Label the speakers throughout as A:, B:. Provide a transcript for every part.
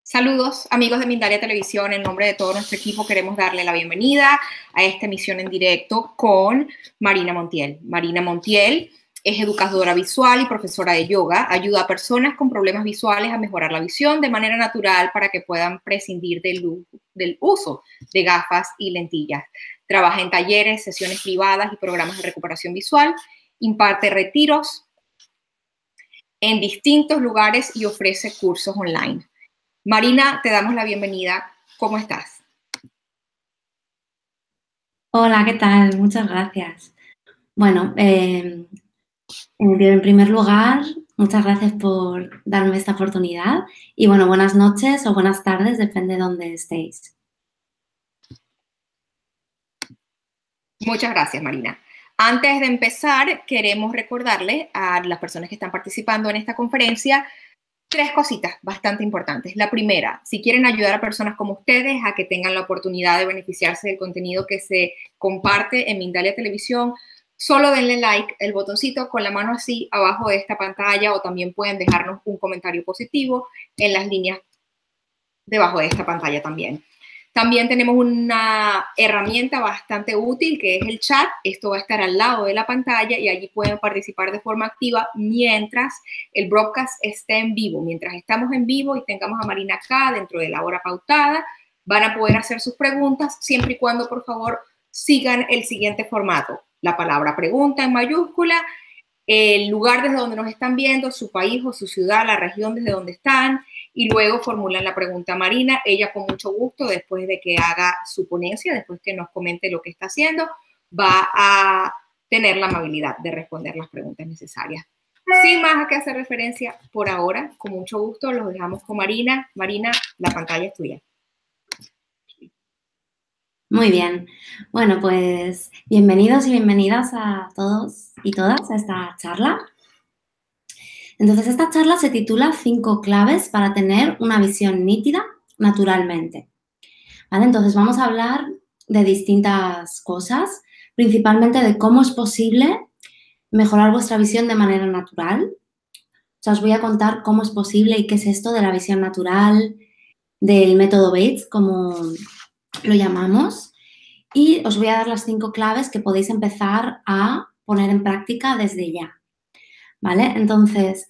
A: Saludos, amigos de Mindalia Televisión. En nombre de todo nuestro equipo queremos darle la bienvenida a esta emisión en directo con Marina Montiel. Marina Montiel es educadora visual y profesora de yoga. Ayuda a personas con problemas visuales a mejorar la visión de manera natural para que puedan prescindir del uso de gafas y lentillas. Trabaja en talleres, sesiones privadas y programas de recuperación visual. Imparte retiros en distintos lugares y ofrece cursos online. Marina, te damos la bienvenida. ¿Cómo estás?
B: Hola, ¿qué tal? Muchas gracias. Bueno, en primer lugar, muchas gracias por darme esta oportunidad y bueno, buenas noches o buenas tardes, depende de dónde estéis.
A: Muchas gracias, Marina. Antes de empezar, queremos recordarle a las personas que están participando en esta conferencia tres cositas bastante importantes. La primera, si quieren ayudar a personas como ustedes a que tengan la oportunidad de beneficiarse del contenido que se comparte en Mindalia Televisión, solo denle like, el botoncito con la mano así abajo de esta pantalla, o también pueden dejarnos un comentario positivo en las líneas debajo de esta pantalla también. También tenemos una herramienta bastante útil que es el chat. Esto va a estar al lado de la pantalla y allí pueden participar de forma activa mientras el broadcast esté en vivo. Mientras estamos en vivo y tengamos a Marina acá dentro de la hora pautada, van a poder hacer sus preguntas siempre y cuando, por favor, sigan el siguiente formato. La palabra pregunta en mayúscula, el lugar desde donde nos están viendo, su país o su ciudad, la región desde donde están, y luego formulan la pregunta a Marina. Ella con mucho gusto, después de que haga su ponencia, después que nos comente lo que está haciendo, va a tener la amabilidad de responder las preguntas necesarias. Sin más a qué hacer referencia por ahora, con mucho gusto los dejamos con Marina. Marina, la pantalla es tuya.
B: Muy bien. Bueno, pues bienvenidos y bienvenidas a todos y todas a esta charla. Entonces, esta charla se titula 5 claves para tener una visión nítida naturalmente. ¿Vale? Entonces, vamos a hablar de distintas cosas, principalmente de cómo es posible mejorar vuestra visión de manera natural. O sea, os voy a contar cómo es posible y qué es esto de la visión natural, del método Bates, como lo llamamos. Y os voy a dar las 5 claves que podéis empezar a poner en práctica desde ya. ¿Vale? Entonces,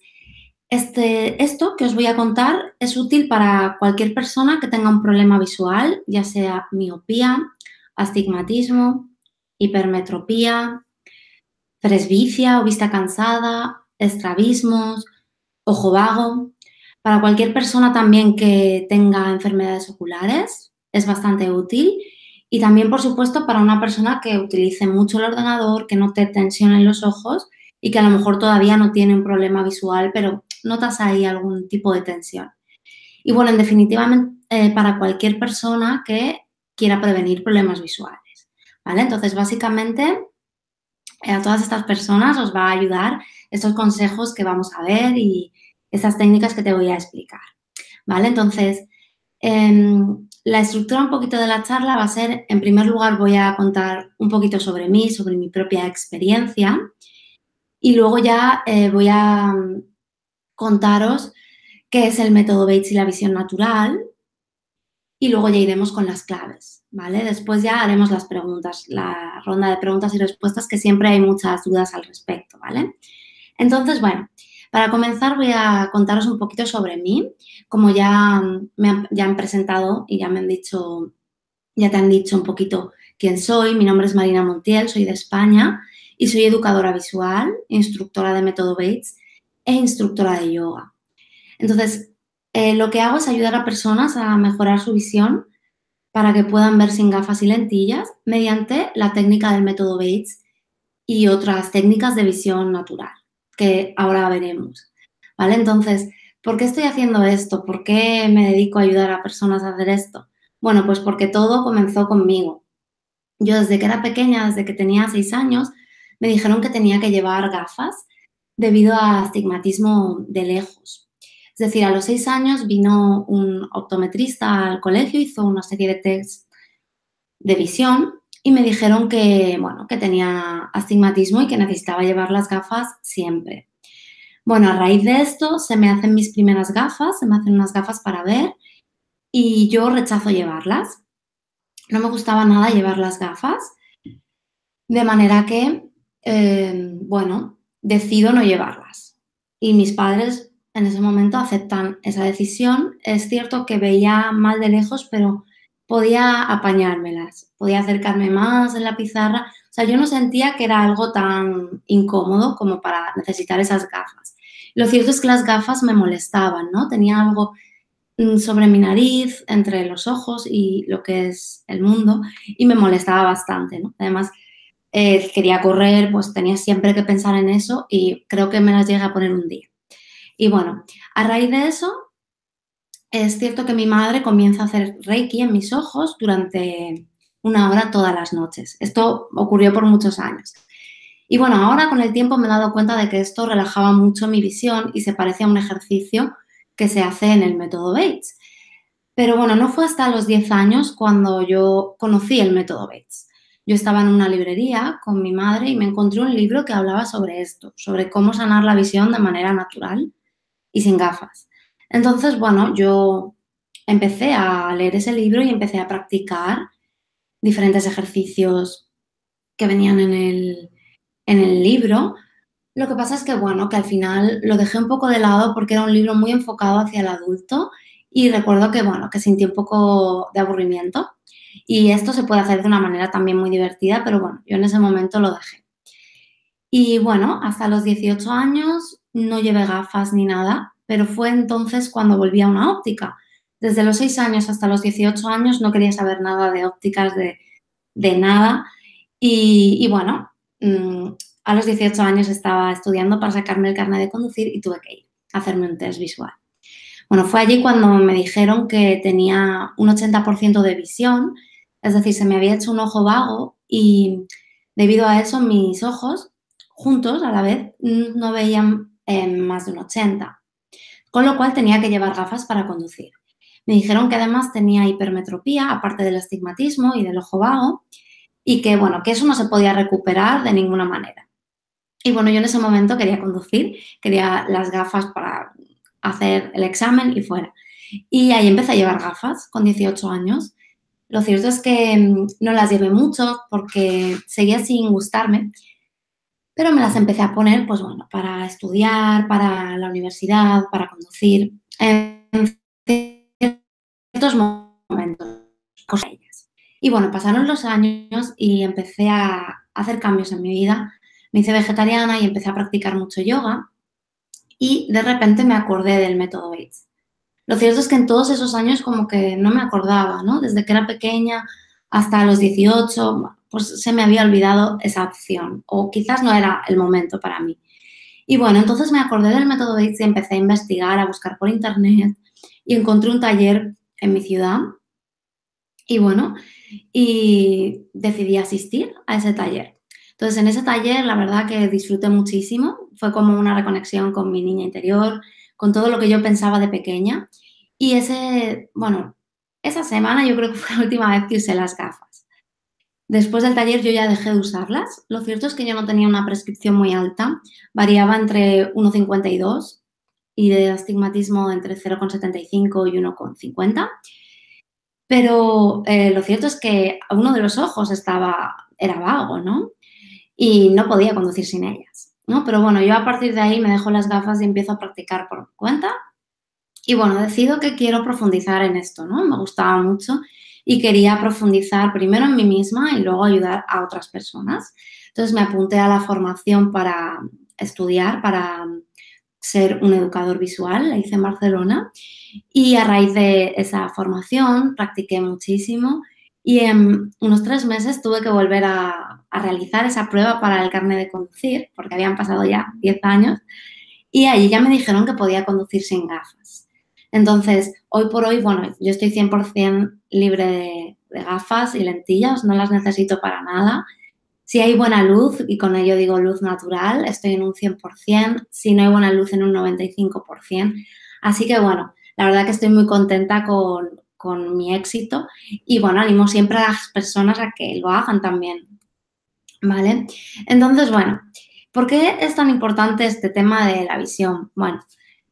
B: esto que os voy a contar es útil para cualquier persona que tenga un problema visual, ya sea miopía, astigmatismo, hipermetropía, presbicia o vista cansada, estrabismos, ojo vago. Para cualquier persona también que tenga enfermedades oculares es bastante útil. Y también, por supuesto, para una persona que utilice mucho el ordenador, que note tensión en los ojos y que a lo mejor todavía no tiene un problema visual, pero notas ahí algún tipo de tensión. Y bueno, en definitiva, para cualquier persona que quiera prevenir problemas visuales, ¿vale? Entonces, básicamente, a todas estas personas os va a ayudar estos consejos que vamos a ver y estas técnicas que te voy a explicar, ¿vale? Entonces, la estructura un poquito de la charla va a ser, en primer lugar, voy a contar un poquito sobre mí, sobre mi propia experiencia y luego ya voy a contaros qué es el método Bates y la visión natural y luego ya iremos con las claves, ¿vale? Después ya haremos las preguntas, la ronda de preguntas y respuestas, que siempre hay muchas dudas al respecto, ¿vale? Entonces, bueno, para comenzar voy a contaros un poquito sobre mí. Como ya han presentado y ya te han dicho un poquito quién soy. Mi nombre es Marina Montiel, soy de España y soy educadora visual, instructora de método Bates e instructora de yoga. Entonces, lo que hago es ayudar a personas a mejorar su visión para que puedan ver sin gafas y lentillas mediante la técnica del método Bates y otras técnicas de visión natural, que ahora veremos, ¿vale? Entonces, ¿por qué estoy haciendo esto? ¿Por qué me dedico a ayudar a personas a hacer esto? Bueno, pues porque todo comenzó conmigo. Yo desde que era pequeña, desde que tenía 6 años, me dijeron que tenía que llevar gafas debido a astigmatismo de lejos. Es decir, a los 6 años vino un optometrista al colegio, hizo una serie de tests de visión y me dijeron que, bueno, que tenía astigmatismo y que necesitaba llevar las gafas siempre. Bueno, a raíz de esto se me hacen mis primeras gafas, se me hacen unas gafas para ver y yo rechazo llevarlas. No me gustaba nada llevar las gafas, de manera que, bueno, decido no llevarlas. Y mis padres en ese momento aceptan esa decisión. Es cierto que veía mal de lejos, pero podía apañármelas, podía acercarme más en la pizarra. O sea, yo no sentía que era algo tan incómodo como para necesitar esas gafas. Lo cierto es que las gafas me molestaban, ¿no? Tenía algo sobre mi nariz, entre los ojos y lo que es el mundo, y me molestaba bastante, ¿no? Además, quería correr, pues tenía siempre que pensar en eso y creo que me las llegué a poner un día. Y bueno, a raíz de eso, es cierto que mi madre comienza a hacer Reiki en mis ojos durante 1 hora todas las noches. Esto ocurrió por muchos años. Y bueno, ahora con el tiempo me he dado cuenta de que esto relajaba mucho mi visión y se parece a un ejercicio que se hace en el método Bates. Pero bueno, no fue hasta los 10 años cuando yo conocí el método Bates. Yo estaba en una librería con mi madre y me encontré un libro que hablaba sobre esto, sobre cómo sanar la visión de manera natural y sin gafas. Entonces, bueno, yo empecé a leer ese libro y empecé a practicar diferentes ejercicios que venían en el libro. Lo que pasa es que, bueno, que al final lo dejé un poco de lado porque era un libro muy enfocado hacia el adulto y recuerdo que, bueno, que sentí un poco de aburrimiento. Y esto se puede hacer de una manera también muy divertida, pero bueno, yo en ese momento lo dejé. Y bueno, hasta los 18 años no llevé gafas ni nada, pero fue entonces cuando volví a una óptica. Desde los 6 años hasta los 18 años no quería saber nada de ópticas, de nada. Y bueno, a los 18 años estaba estudiando para sacarme el carnet de conducir y tuve que ir a hacerme un test visual. Bueno, fue allí cuando me dijeron que tenía un 80% de visión, es decir, se me había hecho un ojo vago y debido a eso mis ojos juntos a la vez no veían más de un 80, con lo cual tenía que llevar gafas para conducir. Me dijeron que además tenía hipermetropía, aparte del astigmatismo y del ojo vago, y que, bueno, que eso no se podía recuperar de ninguna manera. Y bueno, yo en ese momento quería conducir, quería las gafas para hacer el examen y fuera. Y ahí empecé a llevar gafas con 18 años. Lo cierto es que no las llevé mucho porque seguía sin gustarme, pero me las empecé a poner, pues bueno, para estudiar, para la universidad, para conducir, en ciertos momentos, cosas. Y bueno, pasaron los años y empecé a hacer cambios en mi vida. Me hice vegetariana y empecé a practicar mucho yoga y de repente me acordé del método Bates. Lo cierto es que en todos esos años como que no me acordaba, ¿no? Desde que era pequeña hasta los 18, pues se me había olvidado esa opción o quizás no era el momento para mí. Y bueno, entonces me acordé del método Bates y empecé a investigar, a buscar por internet y encontré un taller en mi ciudad y bueno, y decidí asistir a ese taller. Entonces, en ese taller, la verdad que disfruté muchísimo. Fue como una reconexión con mi niña interior, con todo lo que yo pensaba de pequeña. Y bueno, esa semana yo creo que fue la última vez que usé las gafas. Después del taller yo ya dejé de usarlas. Lo cierto es que yo no tenía una prescripción muy alta. Variaba entre 1,52 y de astigmatismo entre 0,75 y 1,50. Pero lo cierto es que uno de los ojos era vago, ¿no? Y no podía conducir sin ellas, ¿no? Pero bueno, yo a partir de ahí me dejo las gafas y empiezo a practicar por mi cuenta. Y bueno, decido que quiero profundizar en esto, ¿no? Me gustaba mucho y quería profundizar primero en mí misma y luego ayudar a otras personas. Entonces me apunté a la formación para estudiar, para ser un educador visual, la hice en Barcelona y a raíz de esa formación practiqué muchísimo y en unos 3 meses tuve que volver a realizar esa prueba para el carnet de conducir, porque habían pasado ya 10 años, y allí ya me dijeron que podía conducir sin gafas. Entonces, hoy por hoy, bueno, yo estoy 100% libre de gafas y lentillas, no las necesito para nada. Si hay buena luz, y con ello digo luz natural, estoy en un 100%, si no hay buena luz en un 95%. Así que bueno, la verdad que estoy muy contenta con mi éxito y bueno, animo siempre a las personas a que lo hagan también, ¿vale? Entonces, bueno, ¿por qué es tan importante este tema de la visión? Bueno,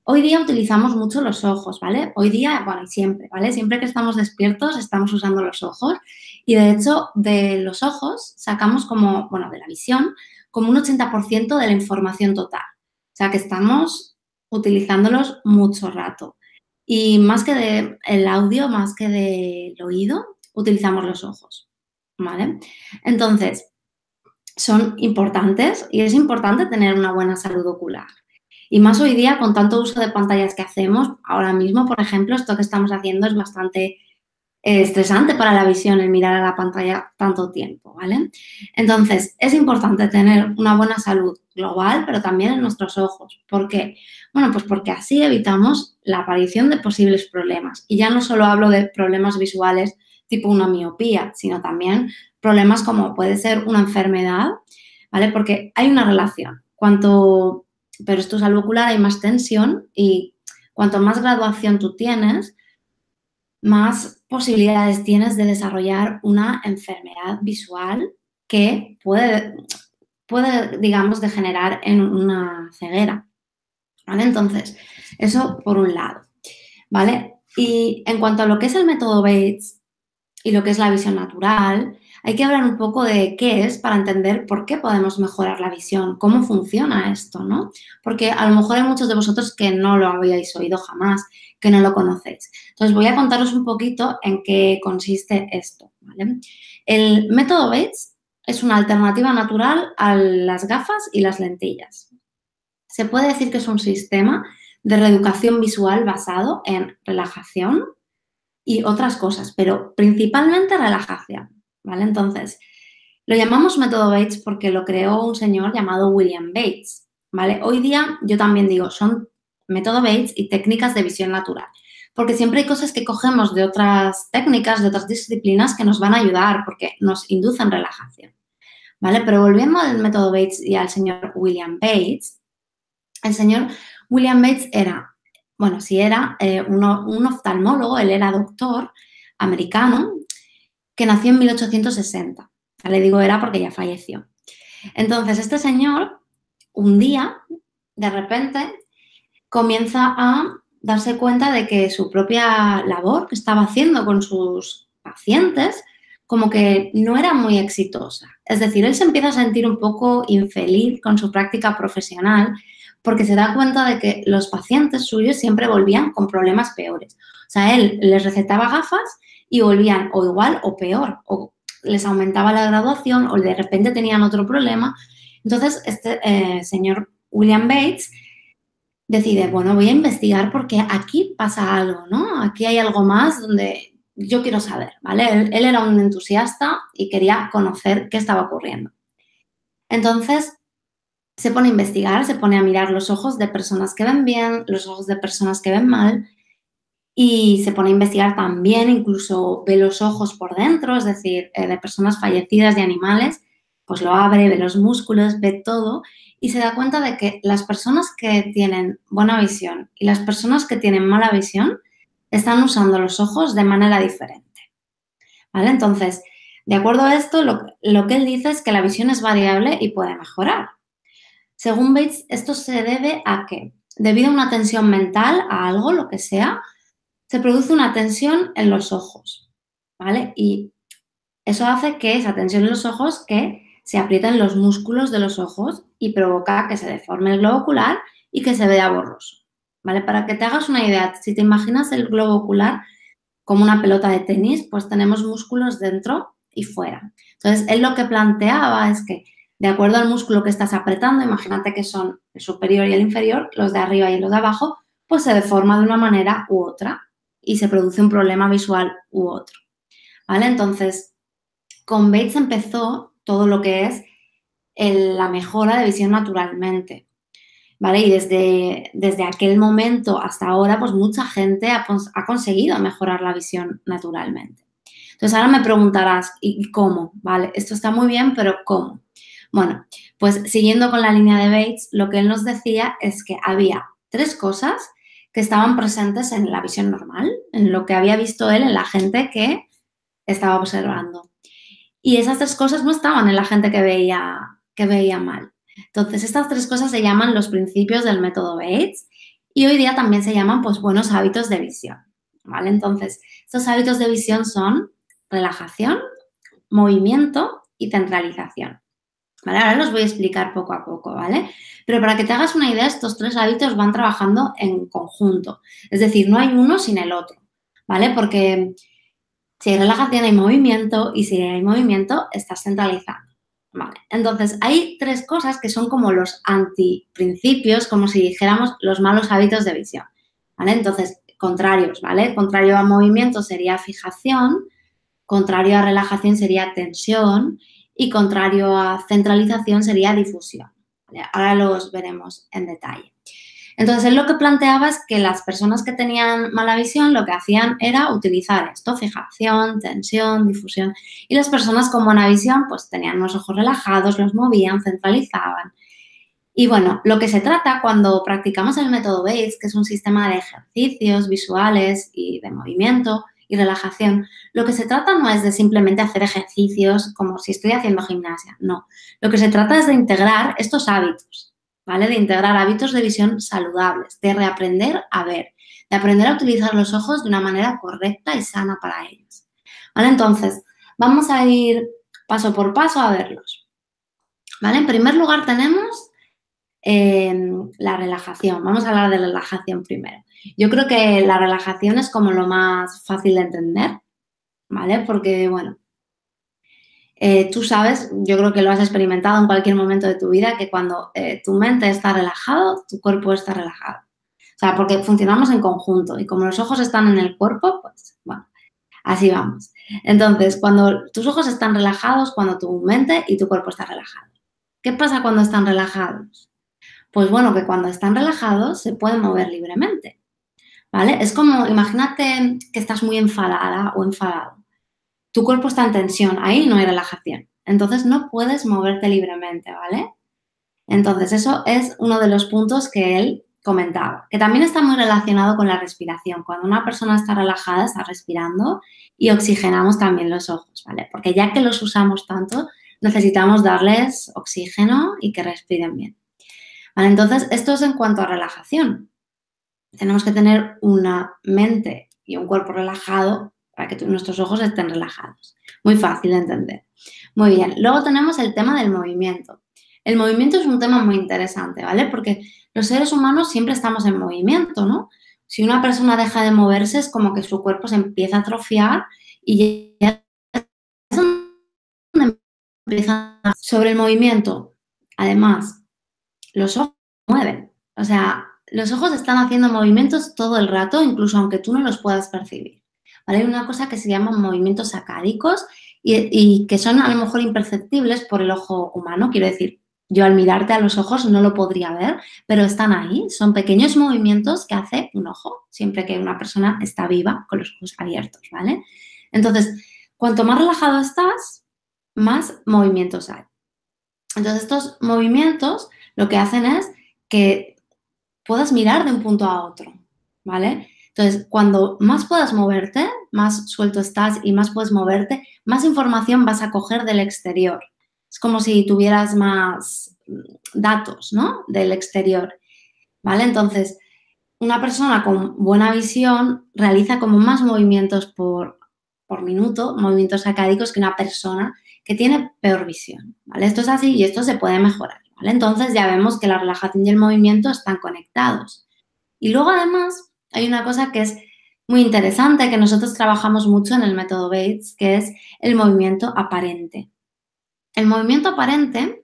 B: Hoy día utilizamos mucho los ojos, ¿vale? Hoy día, bueno, y siempre, ¿vale? Siempre que estamos despiertos estamos usando los ojos y de hecho de los ojos sacamos como, bueno, de la visión, como un 80% de la información total. O sea que estamos utilizándolos mucho rato. Y más que del audio, más que del oído, utilizamos los ojos, ¿vale? Entonces, son importantes y es importante tener una buena salud ocular. Y más hoy día, con tanto uso de pantallas que hacemos, ahora mismo, por ejemplo, esto que estamos haciendo es bastante estresante para la visión, el mirar a la pantalla tanto tiempo, ¿vale? Entonces, es importante tener una buena salud global, pero también en nuestros ojos. ¿Por qué? Bueno, pues porque así evitamos la aparición de posibles problemas. Y ya no solo hablo de problemas visuales tipo una miopía, sino también problemas como puede ser una enfermedad, ¿vale? Porque hay una relación. Pero esto es algo ocular, hay más tensión y cuanto más graduación tú tienes, más posibilidades tienes de desarrollar una enfermedad visual que puede, digamos, degenerar en una ceguera, ¿vale? Entonces, eso por un lado, ¿vale? Y en cuanto a lo que es el método Bates y lo que es la visión natural, hay que hablar un poco de qué es para entender por qué podemos mejorar la visión, cómo funciona esto, ¿no? Porque a lo mejor hay muchos de vosotros que no lo habíais oído jamás, que no lo conocéis. Entonces voy a contaros un poquito en qué consiste esto, ¿vale? El método Bates es una alternativa natural a las gafas y las lentillas. Se puede decir que es un sistema de reeducación visual basado en relajación y otras cosas, pero principalmente relajación, ¿vale? Entonces, lo llamamos método Bates porque lo creó un señor llamado William Bates, ¿vale? Hoy día yo también digo, son método Bates y técnicas de visión natural, porque siempre hay cosas que cogemos de otras técnicas, de otras disciplinas que nos van a ayudar porque nos inducen relajación, ¿vale? Pero volviendo al método Bates y al señor William Bates, el señor William Bates era un oftalmólogo, él era doctor americano que nació en 1860. Le digo era porque ya falleció. Entonces, este señor, un día, de repente, comienza a darse cuenta de que su propia labor que estaba haciendo con sus pacientes como que no era muy exitosa. Es decir, él se empieza a sentir un poco infeliz con su práctica profesional porque se da cuenta de que los pacientes suyos siempre volvían con problemas peores. O sea, él les recetaba gafas y volvían o igual o peor, o les aumentaba la graduación o de repente tenían otro problema. Entonces, este señor William Bates decide, bueno, voy a investigar porque aquí pasa algo, ¿no? Aquí hay algo más donde yo quiero saber, ¿vale? Él era un entusiasta y quería conocer qué estaba ocurriendo. Entonces, se pone a investigar, se pone a mirar los ojos de personas que ven bien, los ojos de personas que ven mal y se pone a investigar también, incluso ve los ojos por dentro, es decir, de personas fallecidas, de animales, pues lo abre, ve los músculos, ve todo y se da cuenta de que las personas que tienen buena visión y las personas que tienen mala visión están usando los ojos de manera diferente, ¿vale? Entonces, de acuerdo a esto, lo que él dice es que la visión es variable y puede mejorar. Según Bates, esto se debe a que, debido a una tensión mental, a algo, lo que sea, se produce una tensión en los ojos, ¿vale? Y eso hace que esa tensión en los ojos que se aprieten los músculos de los ojos y provoca que se deforme el globo ocular y que se vea borroso, ¿vale? Para que te hagas una idea, si te imaginas el globo ocular como una pelota de tenis, pues tenemos músculos dentro y fuera. Entonces, él lo que planteaba es que, de acuerdo al músculo que estás apretando, imagínate que son el superior y el inferior, los de arriba y los de abajo, pues se deforma de una manera u otra y se produce un problema visual u otro, ¿vale? Entonces, con Bates empezó todo lo que es la mejora de visión naturalmente, ¿vale? Y desde aquel momento hasta ahora, pues mucha gente ha conseguido mejorar la visión naturalmente. Entonces, ahora me preguntarás, ¿y cómo? ¿Vale? Esto está muy bien, pero ¿cómo? Bueno, pues siguiendo con la línea de Bates, lo que él nos decía es que había 3 cosas que estaban presentes en la visión normal, en lo que había visto él en la gente que estaba observando. Y esas 3 cosas no estaban en la gente que veía mal. Entonces, estas 3 cosas se llaman los principios del método Bates y hoy día también se llaman pues buenos hábitos de visión, ¿vale? Entonces, estos hábitos de visión son relajación, movimiento y centralización. ¿Vale? Ahora los voy a explicar poco a poco, ¿vale? Pero para que te hagas una idea, estos 3 hábitos van trabajando en conjunto. Es decir, no hay uno sin el otro, ¿vale? Porque si hay relajación hay movimiento y si hay movimiento estás centralizando, ¿vale? Entonces, hay 3 cosas que son como los antiprincipios, como si dijéramos los malos hábitos de visión, ¿vale? Entonces, contrarios, ¿vale? Contrario a movimiento sería fijación, contrario a relajación sería tensión y contrario a centralización sería difusión. ¿Vale? Ahora los veremos en detalle. Entonces, él lo que planteaba es que las personas que tenían mala visión lo que hacían era utilizar esto, fijación, tensión, difusión. Y las personas con buena visión pues tenían los ojos relajados, los movían, centralizaban. Y bueno, lo que se trata cuando practicamos el método Bates, que es un sistema de ejercicios visuales y de movimiento y relajación, lo que se trata no es de simplemente hacer ejercicios como si estoy haciendo gimnasia, no. Lo que se trata es de integrar estos hábitos, ¿vale? De integrar hábitos de visión saludables, de reaprender a ver, de aprender a utilizar los ojos de una manera correcta y sana para ellos, ¿vale? Entonces, vamos a ir paso por paso a verlos, ¿vale? En primer lugar tenemos la relajación. Vamos a hablar de la relajación primero. Yo creo que la relajación es como lo más fácil de entender, ¿vale? Porque, bueno, tú sabes, yo creo que lo has experimentado en cualquier momento de tu vida, que cuando tu mente está relajado, tu cuerpo está relajado. O sea, porque funcionamos en conjunto y como los ojos están en el cuerpo, pues, bueno, así vamos. Entonces, cuando tus ojos están relajados, cuando tu mente y tu cuerpo están relajados. ¿Qué pasa cuando están relajados? Pues bueno, que cuando están relajados se pueden mover libremente, ¿vale? Es como, imagínate que estás muy enfadada o enfadado. Tu cuerpo está en tensión, ahí no hay relajación. Entonces no puedes moverte libremente, ¿vale? Entonces eso es uno de los puntos que él comentaba, que también está muy relacionado con la respiración. Cuando una persona está relajada, está respirando y oxigenamos también los ojos, ¿vale? Porque ya que los usamos tanto, necesitamos darles oxígeno y que respiren bien. Vale, entonces, esto es en cuanto a relajación. Tenemos que tener una mente y un cuerpo relajado para que nuestros ojos estén relajados. Muy fácil de entender. Muy bien, luego tenemos el tema del movimiento. El movimiento es un tema muy interesante, ¿vale? Porque los seres humanos siempre estamos en movimiento, ¿no? Si una persona deja de moverse es como que su cuerpo se empieza a atrofiar y ya es donde empieza sobre el movimiento. Además, los ojos se mueven. O sea, los ojos están haciendo movimientos todo el rato, incluso aunque tú no los puedas percibir. ¿Vale? Hay una cosa que se llaman movimientos sacádicos y que son a lo mejor imperceptibles por el ojo humano. Quiero decir, yo al mirarte a los ojos no lo podría ver, pero están ahí. Son pequeños movimientos que hace un ojo siempre que una persona está viva con los ojos abiertos, ¿vale? Entonces, cuanto más relajado estás, más movimientos hay. Entonces, estos movimientos lo que hacen es que puedas mirar de un punto a otro, ¿vale? Entonces, cuando más puedas moverte, más suelto estás y más puedes moverte, más información vas a coger del exterior. Es como si tuvieras más datos, ¿no? Del exterior, ¿vale? Entonces, una persona con buena visión realiza como más movimientos por minuto, movimientos sacádicos, que una persona que tiene peor visión, ¿vale? Esto es así y esto se puede mejorar, ¿vale? Entonces ya vemos que la relajación y el movimiento están conectados. Y luego además hay una cosa que es muy interesante, que nosotros trabajamos mucho en el método Bates, que es el movimiento aparente. El movimiento aparente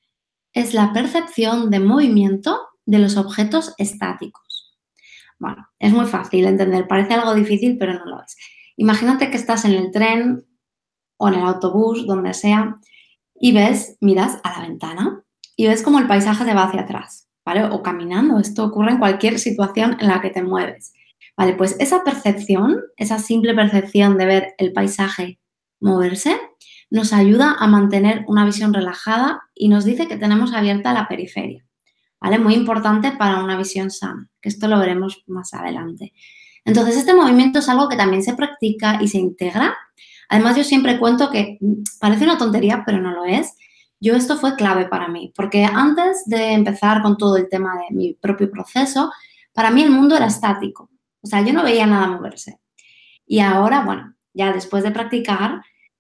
B: es la percepción de movimiento de los objetos estáticos. Bueno, es muy fácil de entender, parece algo difícil, pero no lo es. Imagínate que estás en el tren o en el autobús, donde sea, y miras a la ventana y ves como el paisaje te va hacia atrás, ¿vale? O caminando, esto ocurre en cualquier situación en la que te mueves, ¿vale? Pues esa percepción, esa simple percepción de ver el paisaje moverse, nos ayuda a mantener una visión relajada y nos dice que tenemos abierta la periferia, ¿vale? Muy importante para una visión sana, que esto lo veremos más adelante. Entonces, este movimiento es algo que también se practica y se integra. Además, yo siempre cuento que parece una tontería, pero no lo es. Esto fue clave para mí, porque antes de empezar con todo el tema de mi propio proceso, para mí el mundo era estático. O sea, yo no veía nada moverse. Y ahora, bueno, ya después de practicar,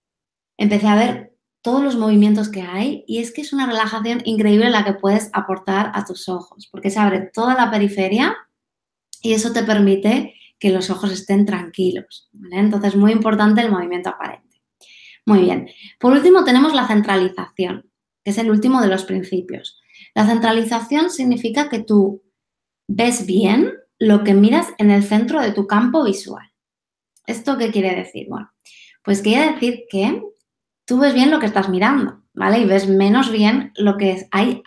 B: empecé a ver todos los movimientos que hay y es que es una relajación increíble la que puedes aportar a tus ojos, porque se abre toda la periferia y eso te permite que los ojos estén tranquilos, ¿vale? Entonces, muy importante el movimiento aparente. Muy bien. Por último, tenemos la centralización, que es el último de los principios. La centralización significa que tú ves bien lo que miras en el centro de tu campo visual. ¿Esto qué quiere decir? Bueno, pues quiere decir que tú ves bien lo que estás mirando, ¿vale? Y ves menos bien lo que hay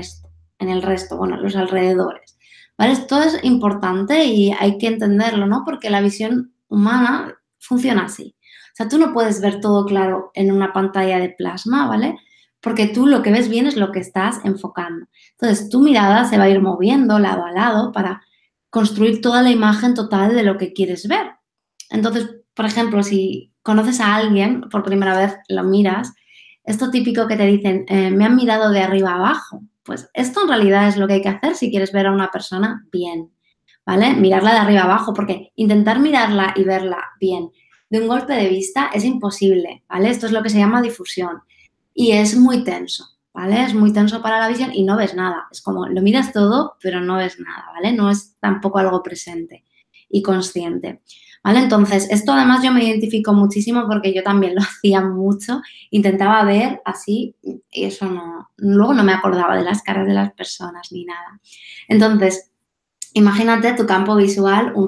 B: en el resto, bueno, los alrededores, ¿vale? Esto es importante y hay que entenderlo, ¿no? Porque la visión humana funciona así. O sea, tú no puedes ver todo claro en una pantalla de plasma, ¿vale? Porque tú lo que ves bien es lo que estás enfocando. Entonces, tu mirada se va a ir moviendo lado a lado para construir toda la imagen total de lo que quieres ver. Entonces, por ejemplo, si conoces a alguien, por primera vez lo miras, esto típico que te dicen, me han mirado de arriba a abajo. Pues esto en realidad es lo que hay que hacer si quieres ver a una persona bien, ¿vale? Mirarla de arriba a abajo, porque intentar mirarla y verla bien de un golpe de vista es imposible, ¿vale? Esto es lo que se llama difusión y es muy tenso, ¿vale? Es muy tenso para la visión y no ves nada. Es como, lo miras todo, pero no ves nada, ¿vale? No es tampoco algo presente y consciente. ¿Vale? Entonces, esto además yo me identifico muchísimo porque yo también lo hacía mucho, intentaba ver así y eso no, luego no me acordaba de las caras de las personas ni nada. Entonces, imagínate tu campo visual, un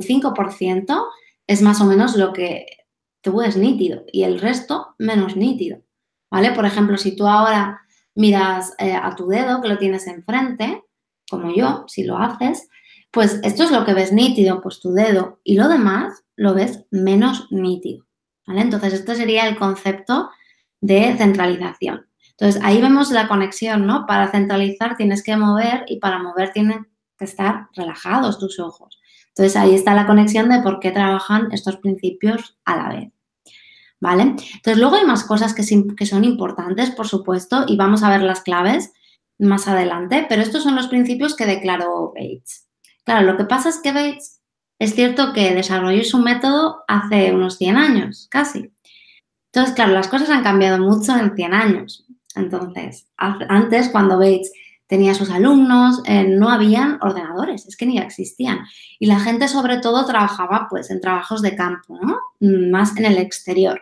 B: 5% es más o menos lo que tú ves nítido y el resto menos nítido, ¿vale? Por ejemplo, si tú ahora miras a tu dedo que lo tienes enfrente, como yo, si lo haces, pues esto es lo que ves nítido, pues tu dedo, y lo demás lo ves menos nítido, ¿vale? Entonces, este sería el concepto de centralización. Entonces, ahí vemos la conexión, ¿no? Para centralizar tienes que mover y para mover tienen que estar relajados tus ojos. Entonces, ahí está la conexión de por qué trabajan estos principios a la vez, ¿vale? Entonces, luego hay más cosas que son importantes, por supuesto, y vamos a ver las claves más adelante, pero estos son los principios que declaró Bates. Claro, lo que pasa es que Bates es cierto que desarrolló su método hace unos 100 años, casi. Entonces, claro, las cosas han cambiado mucho en 100 años. Entonces, antes, cuando Bates tenía a sus alumnos, no habían ordenadores, es que ni existían. Y la gente, sobre todo, trabajaba pues en trabajos de campo, ¿no? Más en el exterior.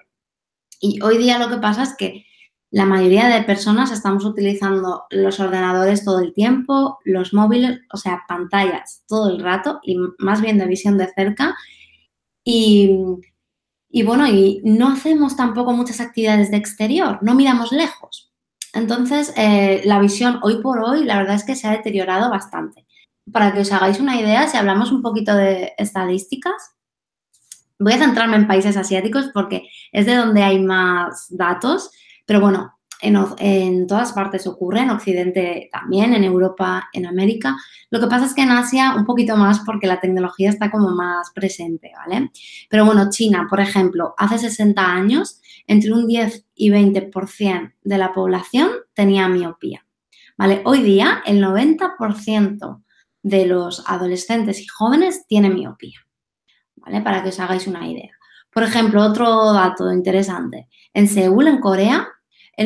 B: Y hoy día lo que pasa es que la mayoría de personas estamos utilizando los ordenadores todo el tiempo, los móviles, o sea, pantallas todo el rato y más bien de visión de cerca. Y bueno, y no hacemos tampoco muchas actividades de exterior, no miramos lejos. Entonces, la visión hoy por hoy, la verdad es que se ha deteriorado bastante. Para que os hagáis una idea, si hablamos un poquito de estadísticas, voy a centrarme en países asiáticos porque es de donde hay más datos, pero bueno, en todas partes ocurre, en Occidente también, en Europa, en América. Lo que pasa es que en Asia un poquito más porque la tecnología está como más presente, ¿vale? Pero bueno, China, por ejemplo, hace 60 años, entre un 10 y 20% de la población tenía miopía, ¿vale? Hoy día, el 90% de los adolescentes y jóvenes tiene miopía, ¿vale? Para que os hagáis una idea. Por ejemplo, otro dato interesante. En Seúl, en Corea, el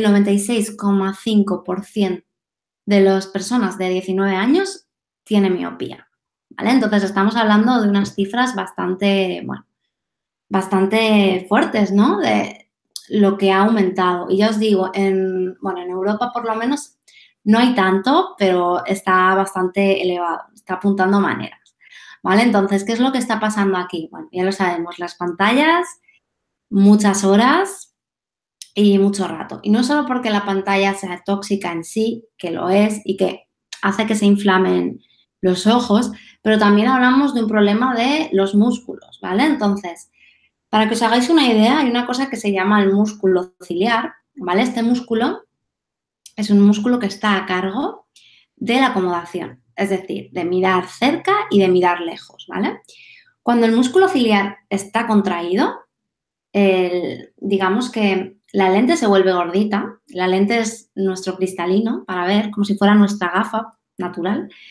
B: 96,5% de las personas de 19 años tiene miopía, ¿vale? Entonces, estamos hablando de unas cifras bastante, bueno, bastante fuertes, ¿no? De lo que ha aumentado. Y ya os digo, en Europa por lo menos no hay tanto, pero está bastante elevado, está apuntando maneras. ¿Vale? Entonces, ¿qué es lo que está pasando aquí? Bueno, ya lo sabemos, las pantallas, muchas horas y mucho rato. Y no solo porque la pantalla sea tóxica en sí, que lo es y que hace que se inflamen los ojos, pero también hablamos de un problema de los músculos, ¿vale? Entonces, para que os hagáis una idea, hay una cosa que se llama el músculo ciliar, ¿vale? Este músculo es un músculo que está a cargo de la acomodación, es decir, de mirar cerca y de mirar lejos, ¿vale? Cuando el músculo ciliar está contraído, digamos que la lente se vuelve gordita, la lente es nuestro cristalino para ver, como si fuera nuestra gafa natural,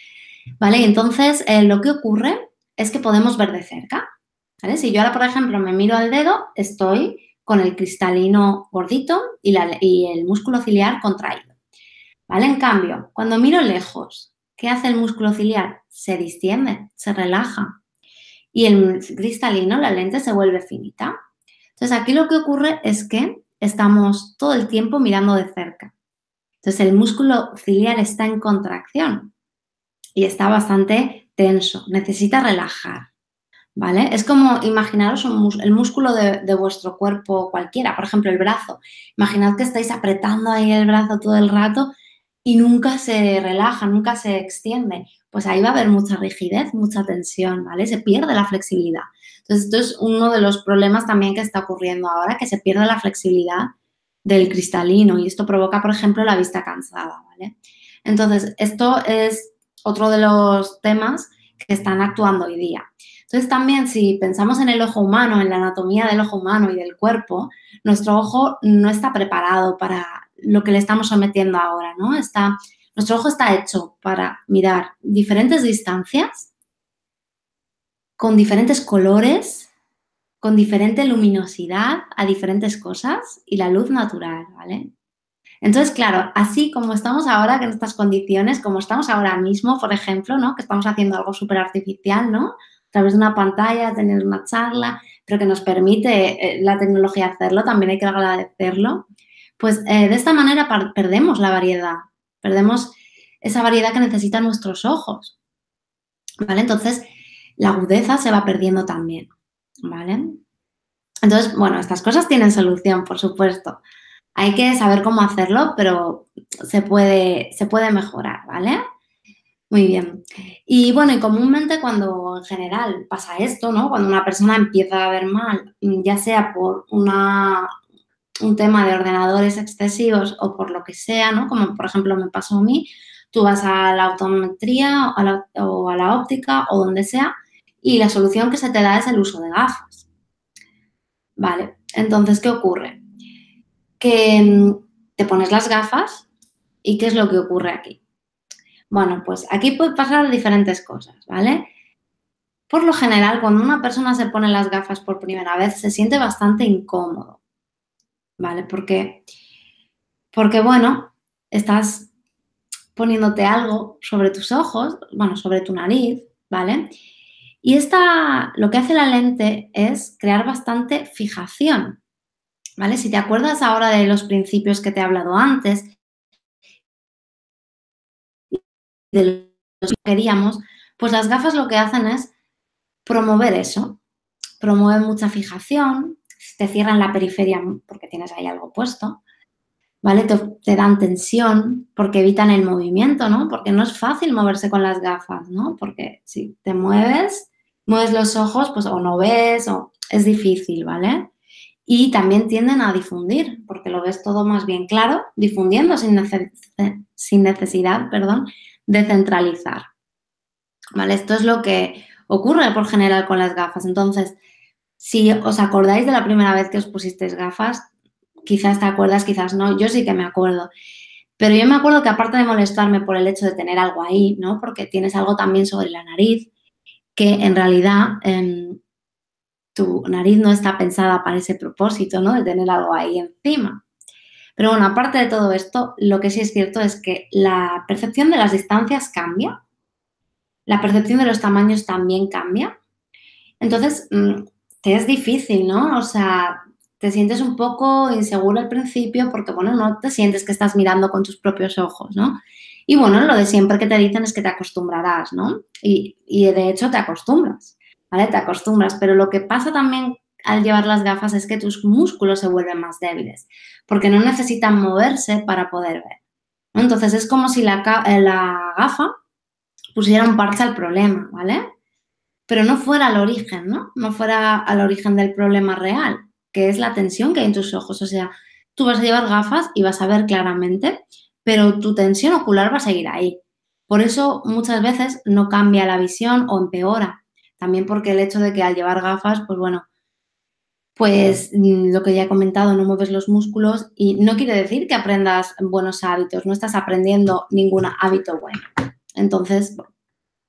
B: ¿Vale? Entonces, lo que ocurre es que podemos ver de cerca, ¿vale? Si yo ahora, por ejemplo, me miro al dedo, estoy con el cristalino gordito y el músculo ciliar contraído, ¿vale? En cambio, cuando miro lejos, ¿qué hace el músculo ciliar? Se distiende, se relaja y el cristalino, la lente, se vuelve finita. Entonces, aquí lo que ocurre es que estamos todo el tiempo mirando de cerca. Entonces, el músculo ciliar está en contracción y está bastante tenso, necesita relajar, ¿vale? Es como imaginaros el músculo de vuestro cuerpo cualquiera, por ejemplo, el brazo. Imaginad que estáis apretando ahí el brazo todo el rato y nunca se relaja, nunca se extiende. Pues ahí va a haber mucha rigidez, mucha tensión, ¿vale? Se pierde la flexibilidad. Entonces, esto es uno de los problemas también que está ocurriendo ahora, que se pierde la flexibilidad del cristalino y esto provoca, por ejemplo, la vista cansada, ¿vale? Entonces, esto es otro de los temas que están actuando hoy día. Entonces, también si pensamos en el ojo humano, en la anatomía del ojo humano y del cuerpo, nuestro ojo no está preparado para lo que le estamos sometiendo ahora, ¿no? Nuestro ojo está hecho para mirar diferentes distancias, con diferentes colores, con diferente luminosidad a diferentes cosas y la luz natural, ¿vale? Entonces, claro, así como estamos ahora, que en estas condiciones, como estamos ahora mismo, por ejemplo, ¿no? Que estamos haciendo algo súper artificial, ¿no? A través de una pantalla, tener una charla, pero que nos permite la tecnología hacerlo, también hay que agradecerlo. Pues de esta manera perdemos la variedad, perdemos esa variedad que necesitan nuestros ojos, ¿vale? Entonces, la agudeza se va perdiendo también, ¿vale? Entonces, bueno, estas cosas tienen solución, por supuesto. Hay que saber cómo hacerlo, pero se puede mejorar, ¿vale? Muy bien. Y bueno, y comúnmente cuando en general pasa esto, ¿no? Cuando una persona empieza a ver mal, ya sea por un tema de ordenadores excesivos o por lo que sea, ¿no? Como por ejemplo me pasó a mí, tú vas a la optometría o a la óptica o donde sea y la solución que se te da es el uso de gafas. Vale, entonces, ¿qué ocurre? Que te pones las gafas y ¿qué es lo que ocurre aquí? Bueno, pues aquí puede pasar diferentes cosas, ¿vale? Por lo general, cuando una persona se pone las gafas por primera vez, se siente bastante incómodo, ¿vale? Porque bueno, estás poniéndote algo sobre tus ojos, bueno, sobre tu nariz, ¿vale? Y lo que hace la lente es crear bastante fijación, ¿vale? Si te acuerdas ahora de los principios que te he hablado antes, de los que queríamos, pues las gafas lo que hacen es promover eso, promueven mucha fijación, te cierran la periferia porque tienes ahí algo puesto, ¿vale? Te dan tensión porque evitan el movimiento, ¿no? Porque no es fácil moverse con las gafas, ¿no? Porque si te mueves los ojos, pues o no ves o es difícil, ¿vale? Y también tienden a difundir, porque lo ves todo más bien claro, difundiendo sin necesidad, perdón, de centralizar, ¿vale? Esto es lo que ocurre por general con las gafas. Entonces, si os acordáis de la primera vez que os pusisteis gafas, quizás te acuerdas, quizás no, yo sí que me acuerdo. Pero yo me acuerdo que aparte de molestarme por el hecho de tener algo ahí, ¿no? Porque tienes algo también sobre la nariz, que en realidad tu nariz no está pensada para ese propósito, ¿no? De tener algo ahí encima. Pero bueno, aparte de todo esto, lo que sí es cierto es que la percepción de las distancias cambia, la percepción de los tamaños también cambia. Entonces, te es difícil, ¿no? O sea, te sientes un poco inseguro al principio porque, bueno, no te sientes que estás mirando con tus propios ojos, ¿no? Y bueno, lo de siempre que te dicen es que te acostumbrarás, ¿no? Y de hecho te acostumbras, ¿vale? Te acostumbras, pero lo que pasa también al llevar las gafas es que tus músculos se vuelven más débiles porque no necesitan moverse para poder ver, ¿no? Entonces es como si la gafa pusiera un parche al problema, ¿vale? Pero no fuera al origen, ¿no? No fuera al origen del problema real, que es la tensión que hay en tus ojos. O sea, tú vas a llevar gafas y vas a ver claramente, pero tu tensión ocular va a seguir ahí. Por eso muchas veces no cambia la visión o empeora. También porque el hecho de que al llevar gafas, pues bueno, pues lo que ya he comentado, no mueves los músculos y no quiere decir que aprendas buenos hábitos, no estás aprendiendo ningún hábito bueno. Entonces,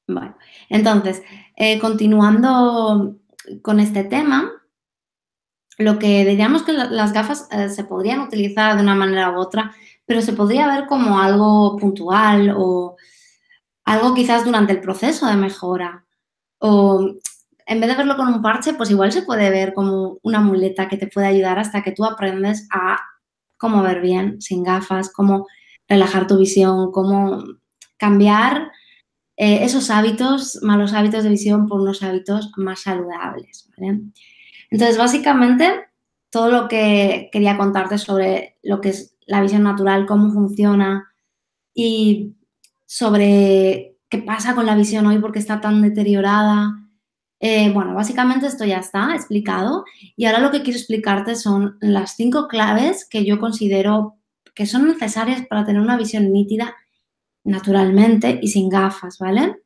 B: Bueno, entonces, continuando con este tema, lo que diríamos que las gafas se podrían utilizar de una manera u otra, pero se podría ver como algo puntual o algo quizás durante el proceso de mejora. O en vez de verlo con un parche, pues igual se puede ver como una muleta que te puede ayudar hasta que tú aprendes a cómo ver bien sin gafas, cómo relajar tu visión, cómo cambiar esos hábitos, malos hábitos de visión por unos hábitos más saludables, ¿vale? Entonces, básicamente, todo lo que quería contarte sobre lo que es la visión natural, cómo funciona y sobre qué pasa con la visión hoy, porque está tan deteriorada. Bueno, básicamente esto ya está explicado y ahora lo que quiero explicarte son las 5 claves que yo considero que son necesarias para tener una visión nítida naturalmente y sin gafas, ¿vale?